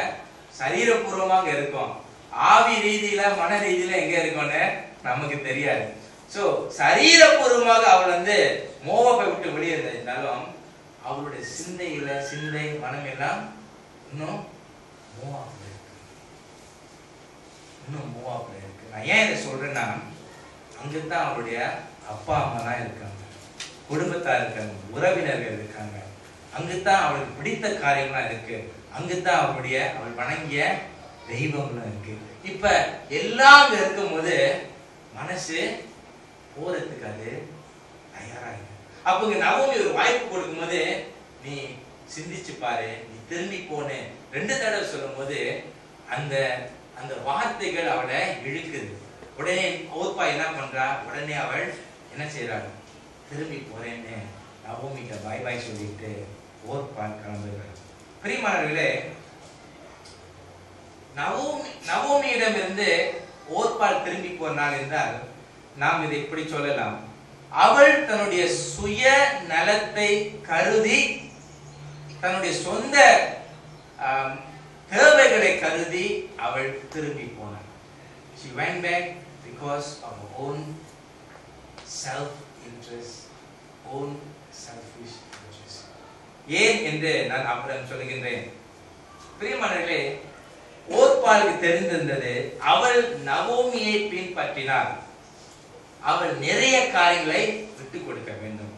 சரீரபூர்வமாக இருக்கோம், ஆவி ரீதியில மன ரீதியில எங்க இருக்கோன்னு நமக்கு தெரியாது. சோ சரீரபூர்வமாக அவள் வந்து மோவாபை விட்டு வெளியேறினாலும் அவளுடைய சிந்தையில சிந்தை மனம் எல்லாம் இன்னும் மோவாப்ல இருக்கு. இன்னும் மோவாப்ல இருக்கு. நான் ஏன் இதை சொல்றேன்னா, அங்கதான் அவளுடைய அப்பா அம்மா தான் இருக்காங்க, குடும்பத்தார் இருக்காங்க, உறவினர்கள் இருக்காங்க. அங்குதான் அவளுக்கு பிடித்த காரியம்லாம் இருக்கு. அங்குதான் அவளுடைய அவள் வணங்கிய தெய்வம்லாம் இருக்கு. இப்ப எல்லாம் அங்க இருக்கும் போது மனசு போறதுக்கு அது தயாராக. அப்ப இங்க நவோமி ஒரு வாய்ப்பு கொடுக்கும் போது, நீ சிந்திச்சு பாரு, நீ திரும்பி போனே ரெண்டு தடவை சொல்லும் போது அந்த அந்த வார்த்தைகள் அவளை இழுக்குது. உடனே ஓர்பா என்ன பண்றா, உடனே அவள் என்ன செய்யறாள், திரும்பி போறேன்னு நவோமிக்கு பாய் பாய் சொல்லிட்டு ஓர்பா கிளம்புகிறாள். பிரியமானவர்களே, நவோமி நவோமியிடம் இருந்து ஓர்பால் திரும்பி போனாள் என்றால் நாம் இதை இப்படி சொல்லலாம், அவள் தன்னுடைய சுய நலத்தை கருதி, தன்னுடைய சொந்த தேவைகளை கருதி அவள் திரும்பி போனாள். She went back because of her own self-interest, own selfish interest. ஏன் என்று நான் அப்புறம் சொல்லுகின்றேன். பிரியமானவர்களே, ஓர்பாலுக்கு தெரிந்திருந்தது, அவள் நவோமியை பின்பற்றினாள், அவள் நிறைய காரியங்களை விட்டு கொடுக்க வேண்டும்.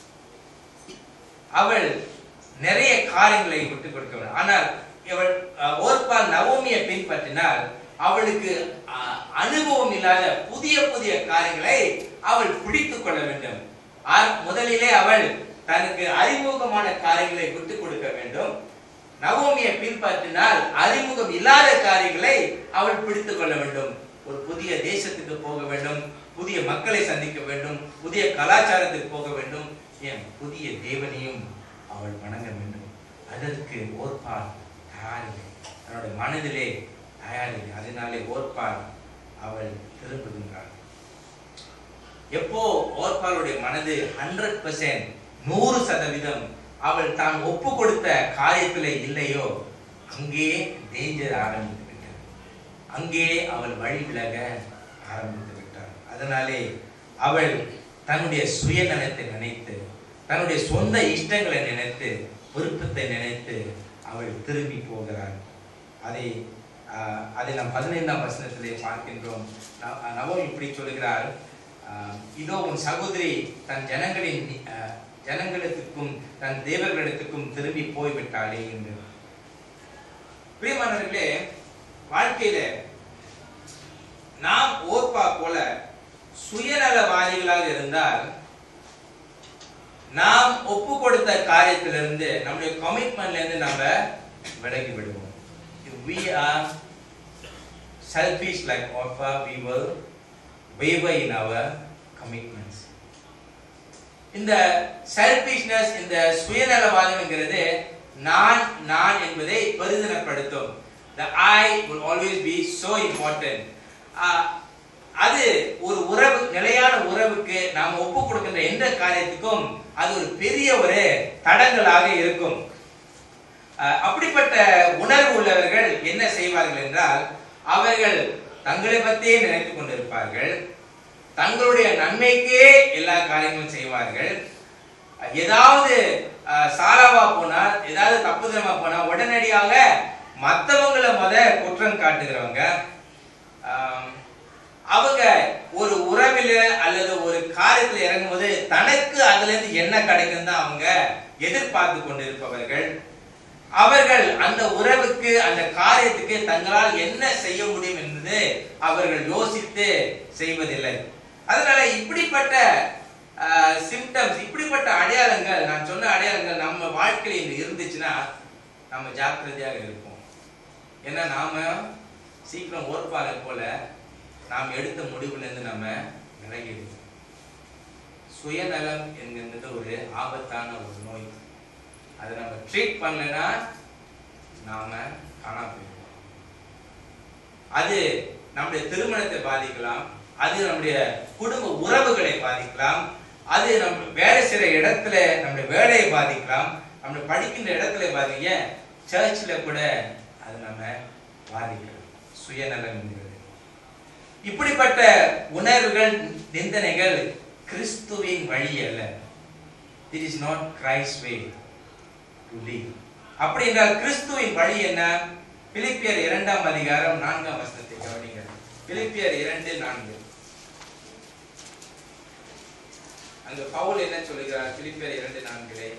அவள் நிறைய காரியங்களை விட்டு கொடுக்க வேண்டும். ஆனால் இவள் ஓர்பால் நவோமியை பின்பற்றினால் அவளுக்கு அனுபவம் இல்லாத புதிய புதிய காரியங்களை அவள் பிடித்துக் கொள்ள வேண்டும். முதலிலே அவள் தனக்கு அறிமுகமான காரியங்களை விட்டு கொடுக்க வேண்டும். நவோமியை பின்பற்றினால் அறிமுகம் இல்லாத காரியங்களை அவள் பிடித்துக் கொள்ள வேண்டும். ஒரு புதிய தேசத்துக்கு போக வேண்டும், புதிய மக்களை சந்திக்க வேண்டும், புதிய கலாச்சாரத்துக்கு போக வேண்டும், ஏன் புதிய தேவனையும் அவள் வணங்க வேண்டும். அதற்கு ஓர்பால் தயாரில்லை, தன்னுடைய மனதிலே தயாரில்லை. அதனாலே ஓர்பால் அவள் திரும்புகின்றாள். எப்போ ஓர்பாலுடைய மனது ஹண்ட்ரட் பர்சன்ட் நூறு சதவீதம் அவள் தான் ஒப்பு கொடுத்த காரியத்திலே இல்லையோ, அங்கே டேஞ்சர் ஆரம்பித்து விட்டார், அங்கே அவள் வழி விலக ஆரம்பித்து விட்டார். அதனாலே அவள் தன்னுடைய சுயநலத்தை நினைத்து, தன்னுடைய சொந்த இஷ்டங்களை நினைத்து, விருப்பத்தை நினைத்து அவள் திரும்பி போகிறாள். அதை அதை நாம் பதினைந்தாம் வசனத்திலே பார்க்கின்றோம். நவோமி இப்படி சொல்கிறாள், இதோ உன் சகோதரி தன் ஜனங்களின் ஜனங்களிடத்துக்கும் தன் தேவர்களிடத்துக்கும் திரும்பி போய்விட்டாளே என்று. பிரியமானவர்களே, வாழ்க்கையில நாம் ஓர்பா போல சுயநலவாதிகளாக இருந்தால் நாம் ஒப்பு கொடுத்த காரியத்திலிருந்து, நம்முடைய கமிட்மெண்ட்ல இருந்து நம்ம விலகி விடுவோம். If we are selfish like Orpah, we will waver in our commitments. இந்த செல்ஃபிஷ்னஸ், இந்த சுயநலவாதம்ங்கிறது நான் நான் என்பதை பெரிதனப்படுத்தும். The I will always be so important. அது ஒரு உறவு, நிலையான உறவுக்கு நாம் ஒப்பு கொடுக்கின்ற எந்த காரியத்துக்கும் அது ஒரு பெரிய ஒரு தடங்களாக இருக்கும். அப்படிப்பட்ட உணர்வு உள்ளவர்கள் என்ன செய்வார்கள் என்றால், அவர்கள் தங்களை பற்றியே நினைத்துக் கொண்டிருப்பார்கள், தங்களுடைய நன்மைக்கே எல்லா காரியங்களும் செய்வார்கள். ஏதாவது சாலாவா போனா, ஏதாவது தப்புதலமா போனா உடனடியாக மற்றவங்களை முத குற்றம் காட்டுகிறவங்க. அவங்க ஒரு உறவில அல்லது ஒரு காரியத்தில் இறங்கும் போது தனக்கு அதுல இருந்து என்ன கிடைக்கும் தான் அவங்க எதிர்பார்த்து கொண்டிருப்பவர்கள். அவர்கள் அந்த உறவுக்கு, அந்த காரியத்துக்கு தங்களால் என்ன செய்ய முடியும் என்பது அவர்கள் யோசித்து செய்வதில்லை. அதனால இப்படிப்பட்ட சிம்டம்ஸ், இப்படிப்பட்ட அடையாளங்கள், நான் சொன்ன அடையாளங்கள் நம்ம வாழ்க்கையில் இருந்துச்சுன்னா நம்ம ஜாக்கிரதையாக இருப்போம். ஏன்னா நாம சீக்கிரம் ஓர்பாலை போல நாம் எடுத்த முடிவுல இருந்து நம்ம விலகிடுவோம். சுயநலம் என்கின்றது ஒரு ஆபத்தான ஒரு நோய். அதை நம்ம ட்ரீட் பண்ணலன்னா நாம காணா போயிடுவோம். அது நம்முடைய திருமணத்தை பாதிக்கலாம், அது நம்முடைய குடும்ப உறவுகளை பாதிக்கலாம், அது நம்ம வேலை செய்யற இடத்துல நம்முடைய வேலையை பாதிக்கலாம், நம்ம படிக்கின்ற இடத்துல பாதிக்க, சர்ச்சில் கூட அது நம்ம பாதிக்கலாம். சுயநலம் என்கிறது இப்படிப்பட்ட உணர்வுகள், நிந்தனைகள் கிறிஸ்துவின் வழி அல்ல. It is not Christ's way to live. அப்படி என்றால் கிறிஸ்துவின் வழி என்ன? பிலிப்பியர் இரண்டாம் அதிகாரம் நான்காம் வசனத்தை கவனிங்க. பிலிப்பியர் இரண்டு நான்கு. அங்க பவுல் என்ன சொல்லுகிறார்? பிலிப்பியர் இரண்டு நான்கிலே,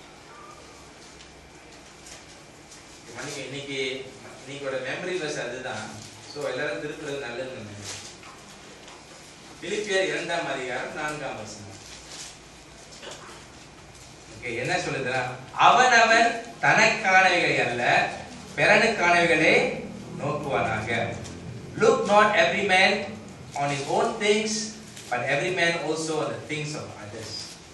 இன்னைக்கு இன்னைக்கோட மெமரி பஸ் அதுதான். சோ எல்லாரும் திருக்குறது நல்லதுன்னு. பிலிப்பியர் இரண்டாம் அதிகாரம் நான்காம் வசனம் என்ன சொல்லுதுன்னா, அவன் அவன் தனக்கானவைகளை அல்ல பிறனுக்கானவைகளே நோக்குவானாக. Look not every man on his own things, but every man also on the things of others.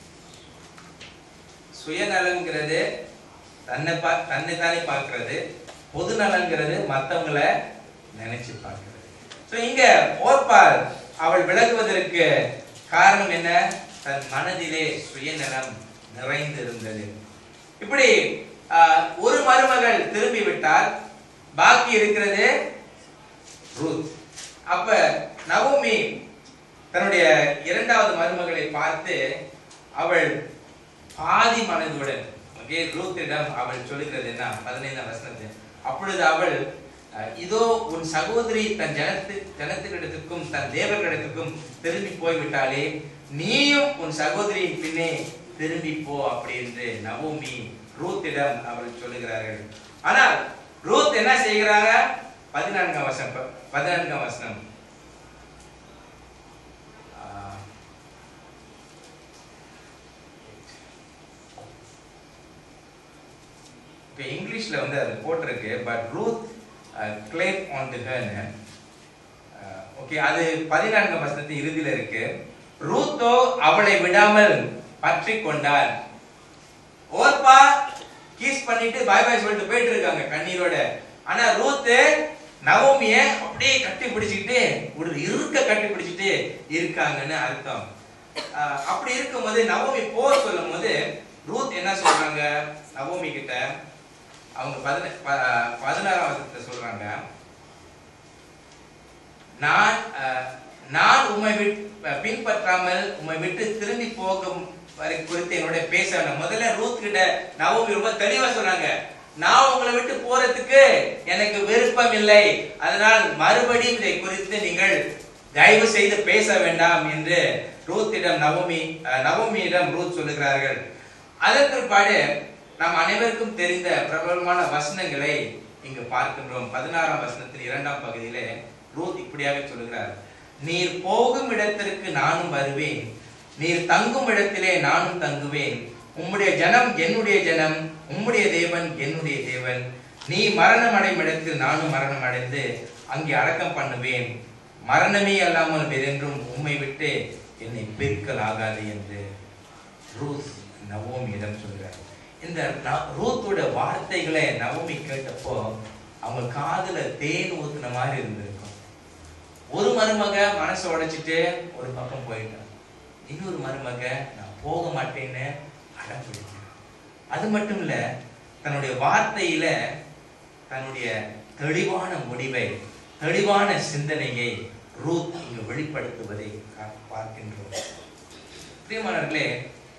சுயநலங்கிறது தன்னை பா தன்னை தானே பார்க்கிறது, பொது நலங்கிறது மற்றவங்களை நினைச்சு பார்க்கிறது. ஸோ இங்க ஓர்பால் அவள் விலகுவதற்கு காரணம் என்ன? தன் மனதிலே சுயநலம் நிறைந்து இருந்தது. இப்படி ஒரு மருமகள் திரும்பி விட்டால் பாக்கி இருக்கிறது ரூத். அப்ப நவோமி தன்னுடைய இரண்டாவது மருமகளை பார்த்து அவள் பாதி மனதுடன் ஓகே ரூத்திடம் அவள் சொல்லுகிறது என்ன? பதினைந்தாம் வசனத்தில், அப்பொழுது அவள் இதோ உன் சகோதரி தன் ஜனத்து ஜனத்தினிடத்துக்கும் தன் தேவர்களிடத்துக்கும் திரும்பி போய்விட்டாலே, நீயும் உன் சகோதரியின் பின்னே திரும்பி போ அப்படி என்று நவோமி ரூத்திடம் அவர்கள் சொல்லுகிறார்கள். ஆனால் ரூத் என்ன செய்கிறாங்க? பதினான்காம் வசனம் பதினான்காம் வசனம் இப்ப இங்கிலீஷ்ல வந்து அது போட்டிருக்கு, but Ruth claim on the her. Okay, அது பதினான்காம் வசனத்தின் இறுதியில இருக்கு. ரூத்தோ அவளை விடாமல் பற்றி கொண்டார். ஓர்பா கிஸ் பண்ணிட்டு பாய் பாய் சொல்லிட்டு போயிட்டு இருக்காங்க கண்ணீரோட. ஆனா ரூத் நவோமிய அப்படியே கட்டி பிடிச்சிக்கிட்டு ஒரு இருக்க கட்டி பிடிச்சிட்டு இருக்காங்கன்னு அர்த்தம். அப்படி இருக்கும்போது நவோமி போக சொல்லும் போது ரூத் என்ன சொல்றாங்க நவோமி கிட்ட? அவங்க பதினாறாம் வசனத்தை சொல்றாங்க, நான் நான் உம்மை பின்பற்றாமல் உம்மை விட்டு திரும்பி போகும் குறித்து என்னோட பேச. முதல்ல ரூத் கிட்ட நவோமி ரொம்ப தெளிவா சொன்னாங்க, நான் உங்களை விட்டு போறதுக்கு எனக்கு விருப்பம் இல்லை, அதனால் மறுபடியும் இதை குறித்து நீங்கள் தயவு செய்து பேச வேண்டாம் என்று ரூத்திடம் நவோமி நவோமியிடம் ரூத் சொல்லுகிறார்கள். அதன் பிற்பாடு நாம் அனைவருக்கும் தெரிந்த பிரபலமான வசனங்களை இங்கு பார்க்கின்றோம். பதினாறாம் வசனத்தின் இரண்டாம் பகுதியிலே ரூத் இப்படியாக சொல்லுகிறார், நீர் போகும் இடத்திற்கு நானும் வருவேன், நீர் தங்கும் இடத்திலே நானும் தங்குவேன், உம்முடைய ஜனம் என்னுடைய ஜனம், உம்முடைய தேவன் என்னுடைய தேவன், நீ மரணம் அடையும் இடத்தில் நானும் மரணம் அடைந்து அங்கே அடக்கம் பண்ணுவேன், மரணமே அல்லாமல் வேறென்றும் உம்மை விட்டு என்னை பிரிக்கலாகாது என்று ரூத் நவோமியிடம் சொல்கிறார். இந்த ரூத்தோட வார்த்தைகளை நவோமி கேட்டப்போ அவங்க காதுல தேன் ஊத்துன மாதிரி இருந்திருக்கும். ஒரு மருமக மனசை உடைச்சிட்டு ஒரு பக்கம் போயிட்டான், இன்னொரு மருமக நான் போக மாட்டேன்னு அடம் பிடிச்சான். அது மட்டும் இல்ல, தன்னுடைய வார்த்தையில தன்னுடைய தெளிவான முடிவை, தெளிவான சிந்தனையை ரூத் இங்கு வெளிப்படுத்துவதை பார்க்கின்றோம். பிரியமானவர்களே,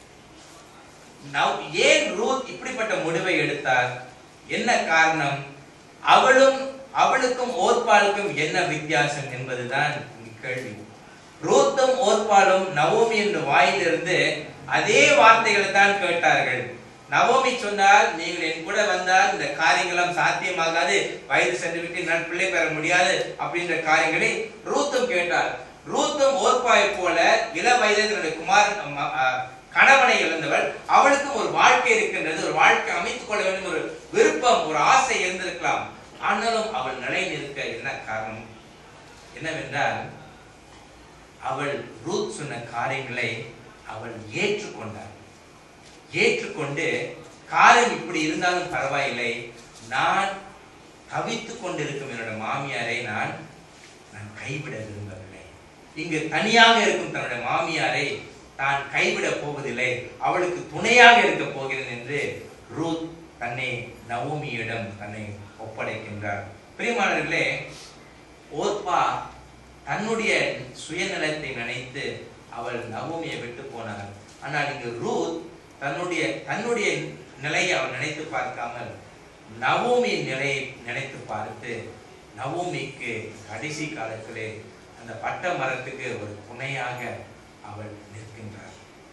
ஏன் ரூத் இப்படிப்பட்ட முடிவை எடுத்தார்? என்ன காரணம்? அவளும் அவளுக்கும் ஓர்பாலுக்கும் என்ன வித்தியாசம் என்பதுதான் கேள்வி. ரூத்தும் ஓர்பாலும் நவோமி என்ற வாயிலிருந்து அதே வார்த்தைகளை தான் கேட்டார்கள். நவோமி சொன்னால், நீங்கள் என் கூட வந்தால் இந்த காரியங்களும் சாத்தியமாகாது, வயது சென்று விட்டு நான் பிள்ளை பெற முடியாது அப்படின்ற காரியங்களை ரூத்தும் கேட்டார். ரூத்தும் ஓர்பாயை போல இள வயதில் தன்னுடைய குமாரன் கணவனை இழந்தவள், அவளுக்கும் ஒரு வாழ்க்கை இருக்கின்றது, ஒரு வாழ்க்கை அமைத்துக் கொள்ள வேண்டும் ஒரு விருப்பம், ஒரு ஆசை இருந்திருக்கலாம். ஆனாலும் அவள் நிலை நிற்க என்ன காரணம் என்னவென்றால், அவள் ரூத் சொன்ன காரியங்களை அவள் ஏற்றுக்கொண்டாள். ஏற்றுக்கொண்டு காரியம் இப்படி இருந்தாலும் பரவாயில்லை, நான் தவித்துக் கொண்டிருக்கும் என்னோட மாமியாரை நான் நான் கைவிட விரும்பவில்லை. இங்கு தனியாக இருக்கும் தன்னுடைய மாமியாரை தான் கைவிட போவதில்லை, அவளுக்கு துணையாக இருக்க போகிறேன் என்று ரூத் தன்னை நவோமியிடம் தன்னை ஒப்படைக்கின்றார். பிரியமானவர்களே, ஓர்பா தன்னுடைய சுயநலத்தை நினைத்து அவள் நவோமியை விட்டு போனாள். ஆனால் இங்கு ரூத் தன்னுடைய தன்னுடைய நிலையை அவள் நினைத்து பார்க்காமல் நவோமியின் நிலையை நினைத்து பார்த்து நவோமிக்கு கடைசி காலத்திலே அந்த பட்ட மரத்துக்கு ஒரு துணையாக அவள் நிற்கின்றாள்.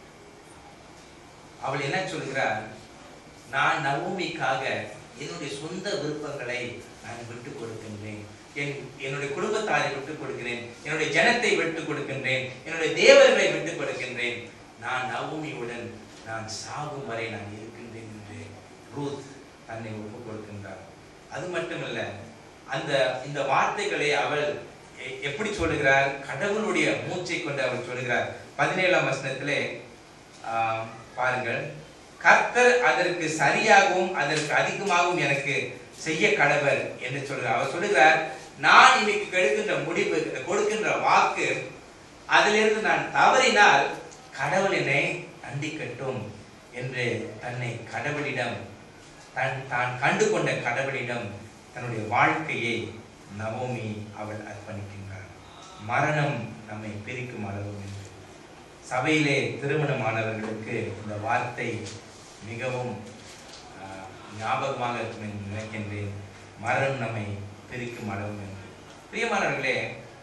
அவள் என்ன சொல்கிறார்? நான் நவோமிக்காக என்னுடைய சொந்த விருப்பங்களை நான் விட்டு கொடுக்கின்றேன், என் என்னுடைய குடும்பத்தாரை விட்டுக் கொடுக்கிறேன், என்னுடைய ஜனத்தை விட்டுக் கொடுக்கின்றேன், என்னுடைய தேவர்களை விட்டுக் கொடுக்கின்றேன், நான் நவோமியுடன் நான் சாகும் வரை நான் இருக்கின்றேன் என்று ரூத் தன்னை ஒப்புக் கொடுக்கின்றார். அது மட்டுமல்ல, அந்த இந்த வார்த்தைகளை அவள் எப்படி சொல்லுகிறார்? கடவுளுடைய மூச்சை கொண்டு அவள் சொல்லுகிறார். பதினேழாம் வசனத்திலே பாருங்கள், கர்த்தர் அதற்கு சரியாகவும் அதற்கு அதிகமாகவும் எனக்கு செய்ய கடவர் என்று சொல்கிறார். அவர் சொல்லுகிறார், நான் இன்னைக்கு கெடுக்கின்ற முடிவு கொடுக்கின்ற வாக்கு அதிலிருந்து நான் தவறினால் கடவுள் என்னை தண்டிக்கட்டும் என்று தன்னை கடவுளிடம் தன் தான் கண்டு கொண்ட கடவுளிடம் தன்னுடைய வாழ்க்கையை நவோமி அவள் அர்ப்பணிக்கின்றார். மரணம் நம்மை பிரிக்கும் அளவு என்று சபையிலே திருமணமானவர்களுக்கு இந்த வார்த்தை மிகவும் ஞாபகமாக இருக்கும் என்று நினைக்கின்றேன். மரணம் நம்மை பிரிக்கும் அளவு என்று. பிரியமானவர்களே,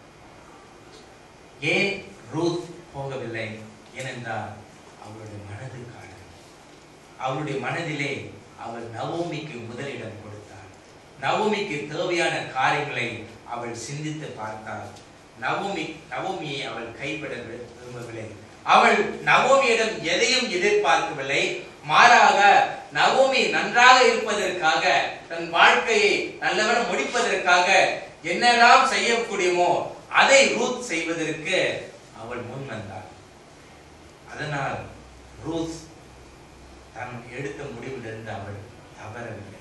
ஏன் ரூத் போகவில்லை? ஏனென்றால் அவளுடைய மனது காரணம். அவளுடைய மனதிலே அவள் நவோமிக்கு முதலிடம் கொடுத்தாள். நவோமிக்கு தேவையான காரியங்களை அவள் சிந்தித்து பார்த்தாள். நவோமி நவோமியை அவள் கைவிட விரும்பவில்லை. அவள் நவோமியிடம் எதையும் எதிர்பார்க்கவில்லை. மாறாக நவோமி நன்றாக இருப்பதற்காக, தன் வாழ்க்கையை நல்லவன முடிப்பதற்காக என்னெல்லாம் செய்யக்கூடியமோ அதை ரூத் செய்வதற்கு அவள் முன் வந்தாள். அதனால் ரூத் தன் எடுத்த முடிவிலிருந்து அவள் தவறவில்லை.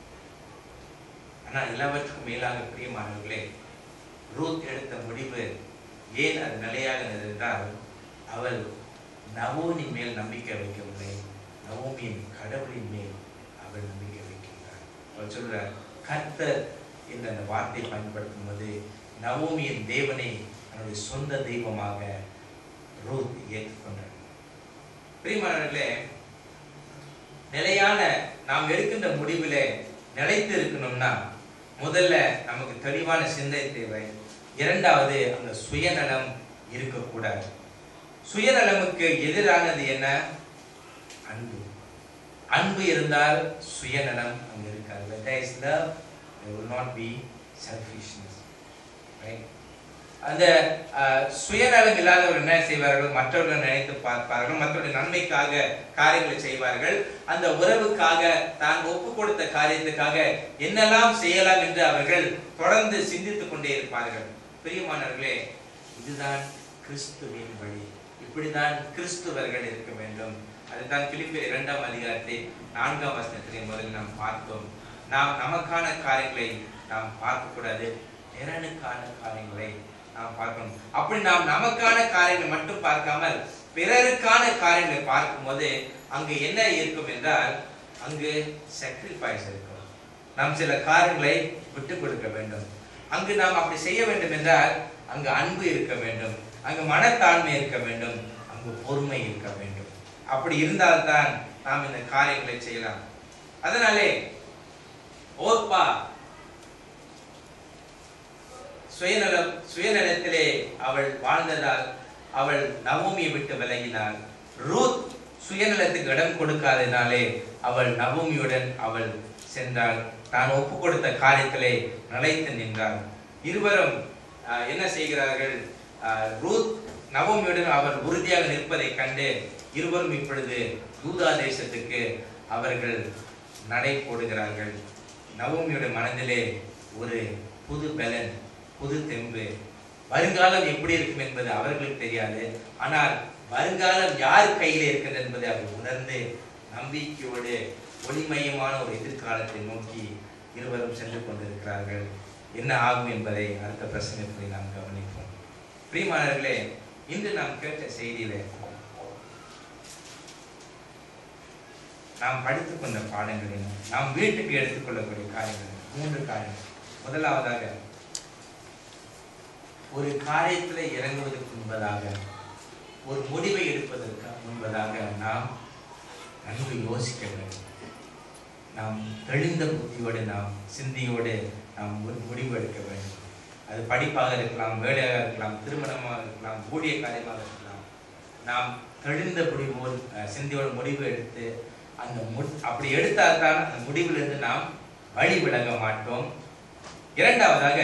ஆனால் எல்லாவற்றுக்கும் மேலாக பிரியமானவர்களே, ரூத் எடுத்த முடிவு ஏன் அது நிலையாக இருந்தால், அவள் நவோமி மேல் நம்பிக்கை வைக்கவில்லை, நவோமியின் கடவுளின் மேல் அவள் நம்பிக்கை வைக்கின்றார். அவள் சொல்றார், கர்த்தர் என்ற அந்த வார்த்தை பயன்படுத்தும் போது நவோமியின் தேவனை தன்னுடைய சொந்த தெய்வமாக ரூத் ஏற்றுக்கொண்டார். பிரியமானவர்களே, நிலையான நாம் எடுக்கின்ற முடிவிலே நிலைத்து இருக்கணும்னா முதல்ல நமக்கு தெளிவான சிந்தை தேவை. இரண்டாவது, அந்த சுயநலம் இருக்கக்கூடாது. சுயநலமுக்கு எதிரானது என்ன? அன்பு. அன்பு இருந்தால் சுயநலம் அங்கு இருக்காது. When there is love, there will not be selfishness. Right? அந்த சுயநலம் இல்லாதவர்கள் என்ன செய்வார்கள்? மற்றவர்கள் நினைத்து பார்ப்பார்கள், மற்றவருடைய நன்மைக்காக காரியங்களை செய்வார்கள். அந்த உறவுக்காக, தான் ஒப்பு கொடுத்த காரியத்துக்காக என்னெல்லாம் செய்யலாம் என்று அவர்கள் தொடர்ந்து சிந்தித்துக் கொண்டே இருப்பார்கள். பிரியமானவர்களே, இதுதான் கிறிஸ்துவின் வழி. இப்படிதான் கிறிஸ்துவர்கள் இருக்க வேண்டும். அதுதான் பிலிப்பியர் இரண்டாம் அதிகாரத்தை நான்காம் வசனத்திலே முதலில் நாம் பார்த்தோம். நாம் நமக்கான காரியங்களை நாம் பார்க்க கூடாது, பிறனுக்கான காரியங்களை நாம் பார்க்கணும். அப்படி நாம் நமக்கான காரியங்களை மட்டும் பார்க்காமல் பிறருக்கான காரியங்களை பார்க்கும் போது அங்கு என்ன இருக்கும் என்றால், அங்கு sacrifice இருக்கும். நாம் சில காரியங்களை விட்டு கொடுக்க வேண்டும். அங்கு நாம் அப்படி செய்ய வேண்டும் என்றால் அங்கு அன்பு இருக்க வேண்டும், அங்கு மனத்தாழ்மை இருக்க வேண்டும், அங்கு பொறுமை இருக்க வேண்டும். அப்படி இருந்தால்தான் நாம் இந்த காரியங்களை செய்யலாம். அதனாலே ஓர்பா சுயநலம் சுயநலத்திலே அவள் வாழ்ந்ததால் அவள் நவோமியை விட்டு விலகினாள். ரூத் சுயநலத்துக்கு இடம் கொடுக்காதனாலே அவள் நவோமியுடன் அவள் சென்றாள். தான் ஒப்பு கொடுத்த காரியத்திலே நிலைத்து நின்றாள். இருவரும் என்ன செய்கிறார்கள்? ரூத் நவோமியுடன் அவர் உறுதியாக நிற்பதை கண்டு இருவரும் இப்பொழுது யூதா தேசத்துக்கு அவர்கள் நடை போடுகிறார்கள். நவோமியுடைய மனதிலே ஒரு புது பலன், புது தெம்பு. வருங்காலம் எப்படி இருக்கும் என்பது அவர்களுக்கு தெரியாது. ஆனால் வருங்காலம் யார் கையில் இருக்கிறது என்பதை அவர் உணர்ந்து நம்பிக்கையோடு ஒளிமயமான ஒரு எதிர்காலத்தை நோக்கி இருவரும் சென்று கொண்டிருக்கிறார்கள். என்ன ஆகும் என்பதை அடுத்த பிரசங்கத்தில் நாம் கவனிப்போம். பிரியமானவர்களே, இன்று நாம் கேட்ட செய்தியிலே நாம் படித்துக் கொண்ட பாடங்களில் நாம் வீட்டுக்கு எடுத்துக்கொள்ளக்கூடிய காரியங்கள் மூன்று காரியங்கள். முதலாவதாக, ஒரு காரியத்தில் இறங்குவதற்கு முன்பதாக, ஒரு முடிவை எடுப்பதற்கு முன்பதாக நாம் நன்கு யோசிக்க வேண்டும். நாம் தெளிந்த புத்தியோடு, நாம் சிந்தியோடு நாம் ஒரு முடிவு எடுக்க வேண்டும். அது படிப்பாக இருக்கலாம், வேலையாக இருக்கலாம், திருமணமாக இருக்கலாம், ஊழிய காரியமாக இருக்கலாம். நாம் தெளிந்த முடிவோடு சிந்தியோட முடிவு எடுத்து அந்த மு அப்படி எடுத்தால் தான் அந்த முடிவிலிருந்து நாம் வழி விலக மாட்டோம். இரண்டாவதாக,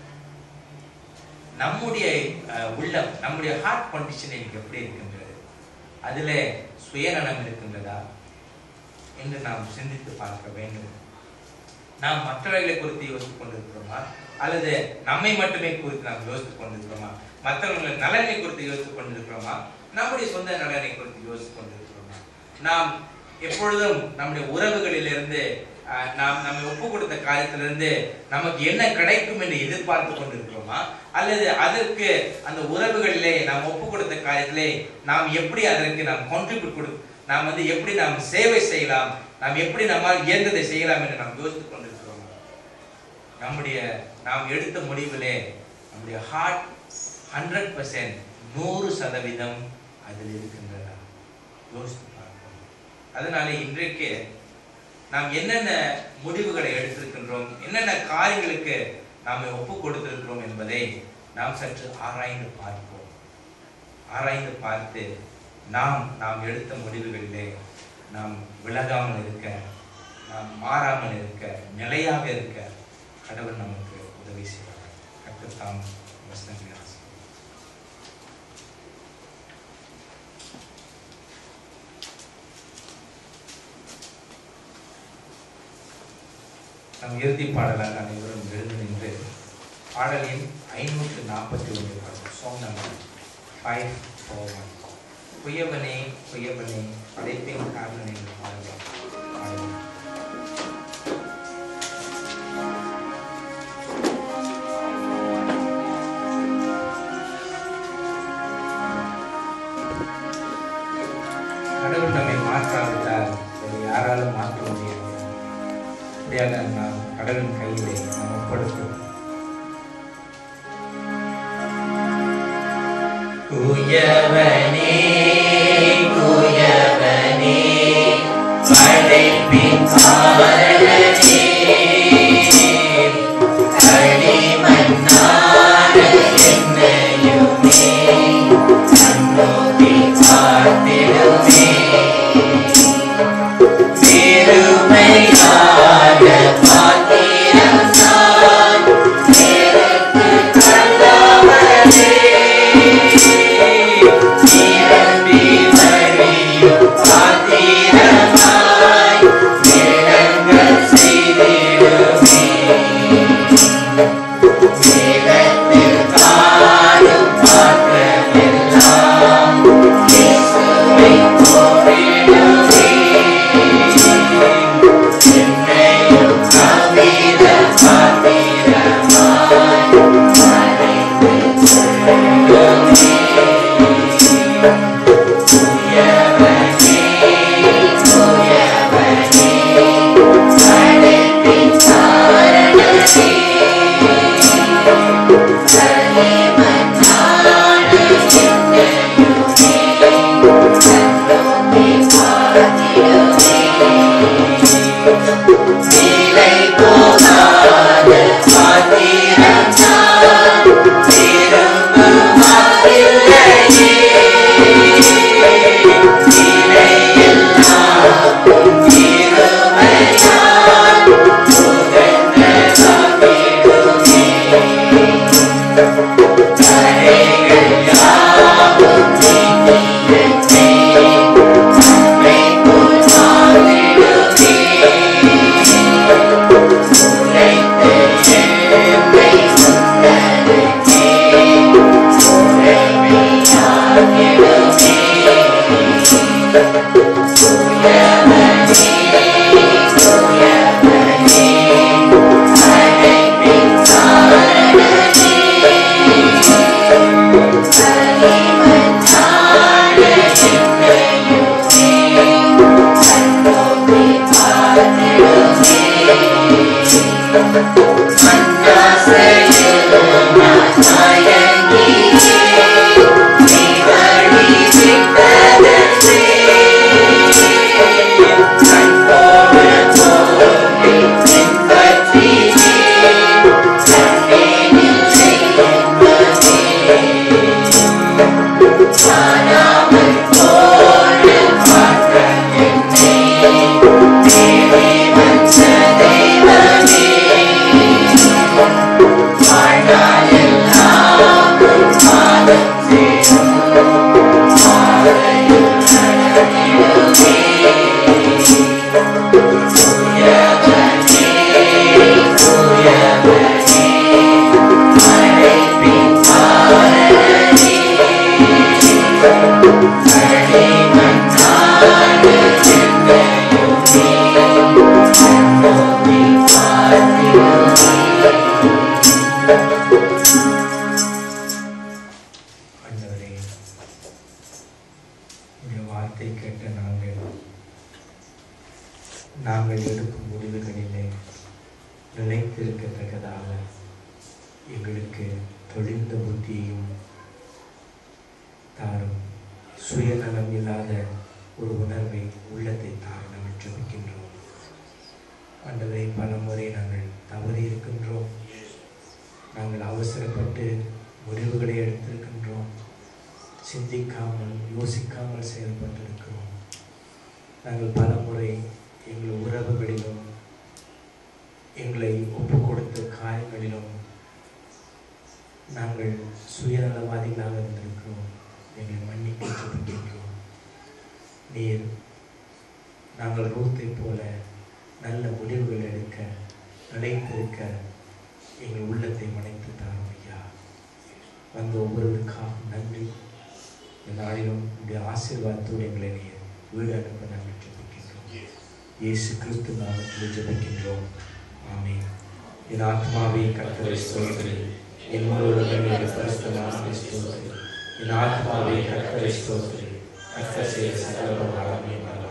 நம்முடைய உள்ளம், நம்முடைய ஹார்ட் கண்டிஷன் எப்படி இருக்கின்றது, அதில் சுயநலம் இருக்கின்றதா என்று நாம் சிந்தித்து பார்க்க வேண்டும். நாம் மற்றவர்களை குறித்து யோசித்துக் கொண்டிருக்கிறோமா, அல்லது நம்மை மட்டுமே குறித்து நாம் யோசித்துக் கொண்டிருக்கிறோமா, மற்றவர்கள் நலனை குறித்து யோசித்துக் கொண்டிருக்கிறோமா, நம்முடைய சொந்த நலனை குறித்து யோசித்துக் கொண்டிருக்கிறோமா? நாம் எப்பொழுதும் நம்முடைய உறவுகளிலிருந்து, நாம் நம்மை ஒப்பு கொடுத்த காரியத்திலிருந்து நமக்கு என்ன கிடைக்கும் என்று எதிர்பார்த்து கொண்டிருக்கிறோமா, அல்லது அதற்கு அந்த உறவுகளிலே நாம் ஒப்பு கொடுத்த காரியத்திலே நாம் எப்படி அதற்கு நாம் கான்ட்ரிபியூட் கொடு நாம் வந்து எப்படி நாம் சேவை செய்யலாம், நாம் எப்படி நம்மால் இயன்றதை செய்யலாம் என்று நாம் யோசித்துக் கொண்டிருக்கிறோம். நம்முடைய நாம் எடுத்த முடிவிலே நம்முடைய ஹார்ட் ஹண்ட்ரட் பர்சன்ட் நூறு சதவீதம் அதில் இருக்கின்றன. யோசித்து பார்க்கணும். அதனால இன்றைக்கு நாம் என்னென்ன முடிவுகளை எடுத்திருக்கின்றோம், என்னென்ன காரியங்களுக்கு நாம் ஒப்பு கொடுத்திருக்கிறோம் என்பதை நாம் சற்று ஆராய்ந்து பார்ப்போம். ஆராய்ந்து பார்த்து நாம் நாம் எடுத்த முடிவுகளிலே நாம் விலகாமல் இருக்க, நாம் மாறாமல் இருக்க, நிலையாக இருக்க கடவுள் நமக்கு உதவி செய்வார். கர்த்தர் தாம் வசனங்களை ஆசீர்வதிப்பார். நம் இறுதி பாடலாக அனைவரும் எழுந்து நின்று பாடலின் ஐநூற்று நாற்பத்தி ஒன்று பாடல், song number five four one, குயவனே குயவனே படைப்பின் காரணம் என்று பாடலாம். பாடலாம். கடவுள் நம்மை மாற்றாவிட்டால் அதை யாராலும் மாற்ற முடியாது. அப்படியாக நாம் கடவுளின் கையிலே நாம் ஒப்படைக்கிறோம். குயவனே குயவனே படைப்பின் காரணனே, களிமண்ணான என்னையுமே கண்ணோக்கி பார்த்திடுமே, பெருமையான பாத்திரம் தான் எனக்கு தந்தவரே, நிரம்பி வழியும் பாத்திரமாய் விளங்க நாங்கள் எடுக்கும் முடிவுகளிலே நிலைத்திருக்கத்தக்கதாக எங்களுக்கு தெளிந்த புத்தியையும் தாரும். சுயநலம் இல்லாத ஒரு உணர்வை உள்ளத்தை தார நாங்கள் ஜெபிக்கின்றோம். ஆண்டவரை பல முறை நாங்கள் தவறி இருக்கின்றோம். நாங்கள் அவசரப்பட்டு முடிவுகளை எடுத்திருக்கின்றோம். சிந்திக்காமல் யோசிக்காமல் செயல்பட்டிருக்கிறோம். நாங்கள் பல முறை எங்கள் உறவுகளிலும் எங்களை ஒப்பு கொடுத்த காரியங்களிலும் நாங்கள் சுயநலவாதிகளாக இருந்திருக்கிறோம். எங்களை மன்னிக்க ஜெபிக்கின்றோம். நீர் நாங்கள் ரூத்தை போல நல்ல முடிவுகள் எடுக்க நிலைத்திருக்க எங்கள் உள்ளத்தை மனைத்து தாரும் ஐயா. வந்த ஒவ்வொருவருக்காக நன்றி. இந்த நாளிலும் இந்த ஆசீர்வாதத்தோடு எங்களை நீர் வீடு அனுப்ப நாங்கள் ஜெபிக்கின்றோம். இயேசு கிறிஸ்து நாமத்தில் ஜெபிக்கின்றோம். ஆமென். என் ஆத்மாவை கர்த்தரை ஸ்தோத்திரி, என் முழுவதும் பரிசுத்த நாமத்தை ஸ்தோத்திரி. என் ஆத்மாவை கர்த்தரை ஸ்தோத்திரி, கர்த்தர் செய்த சகல உபகாரங்களையும்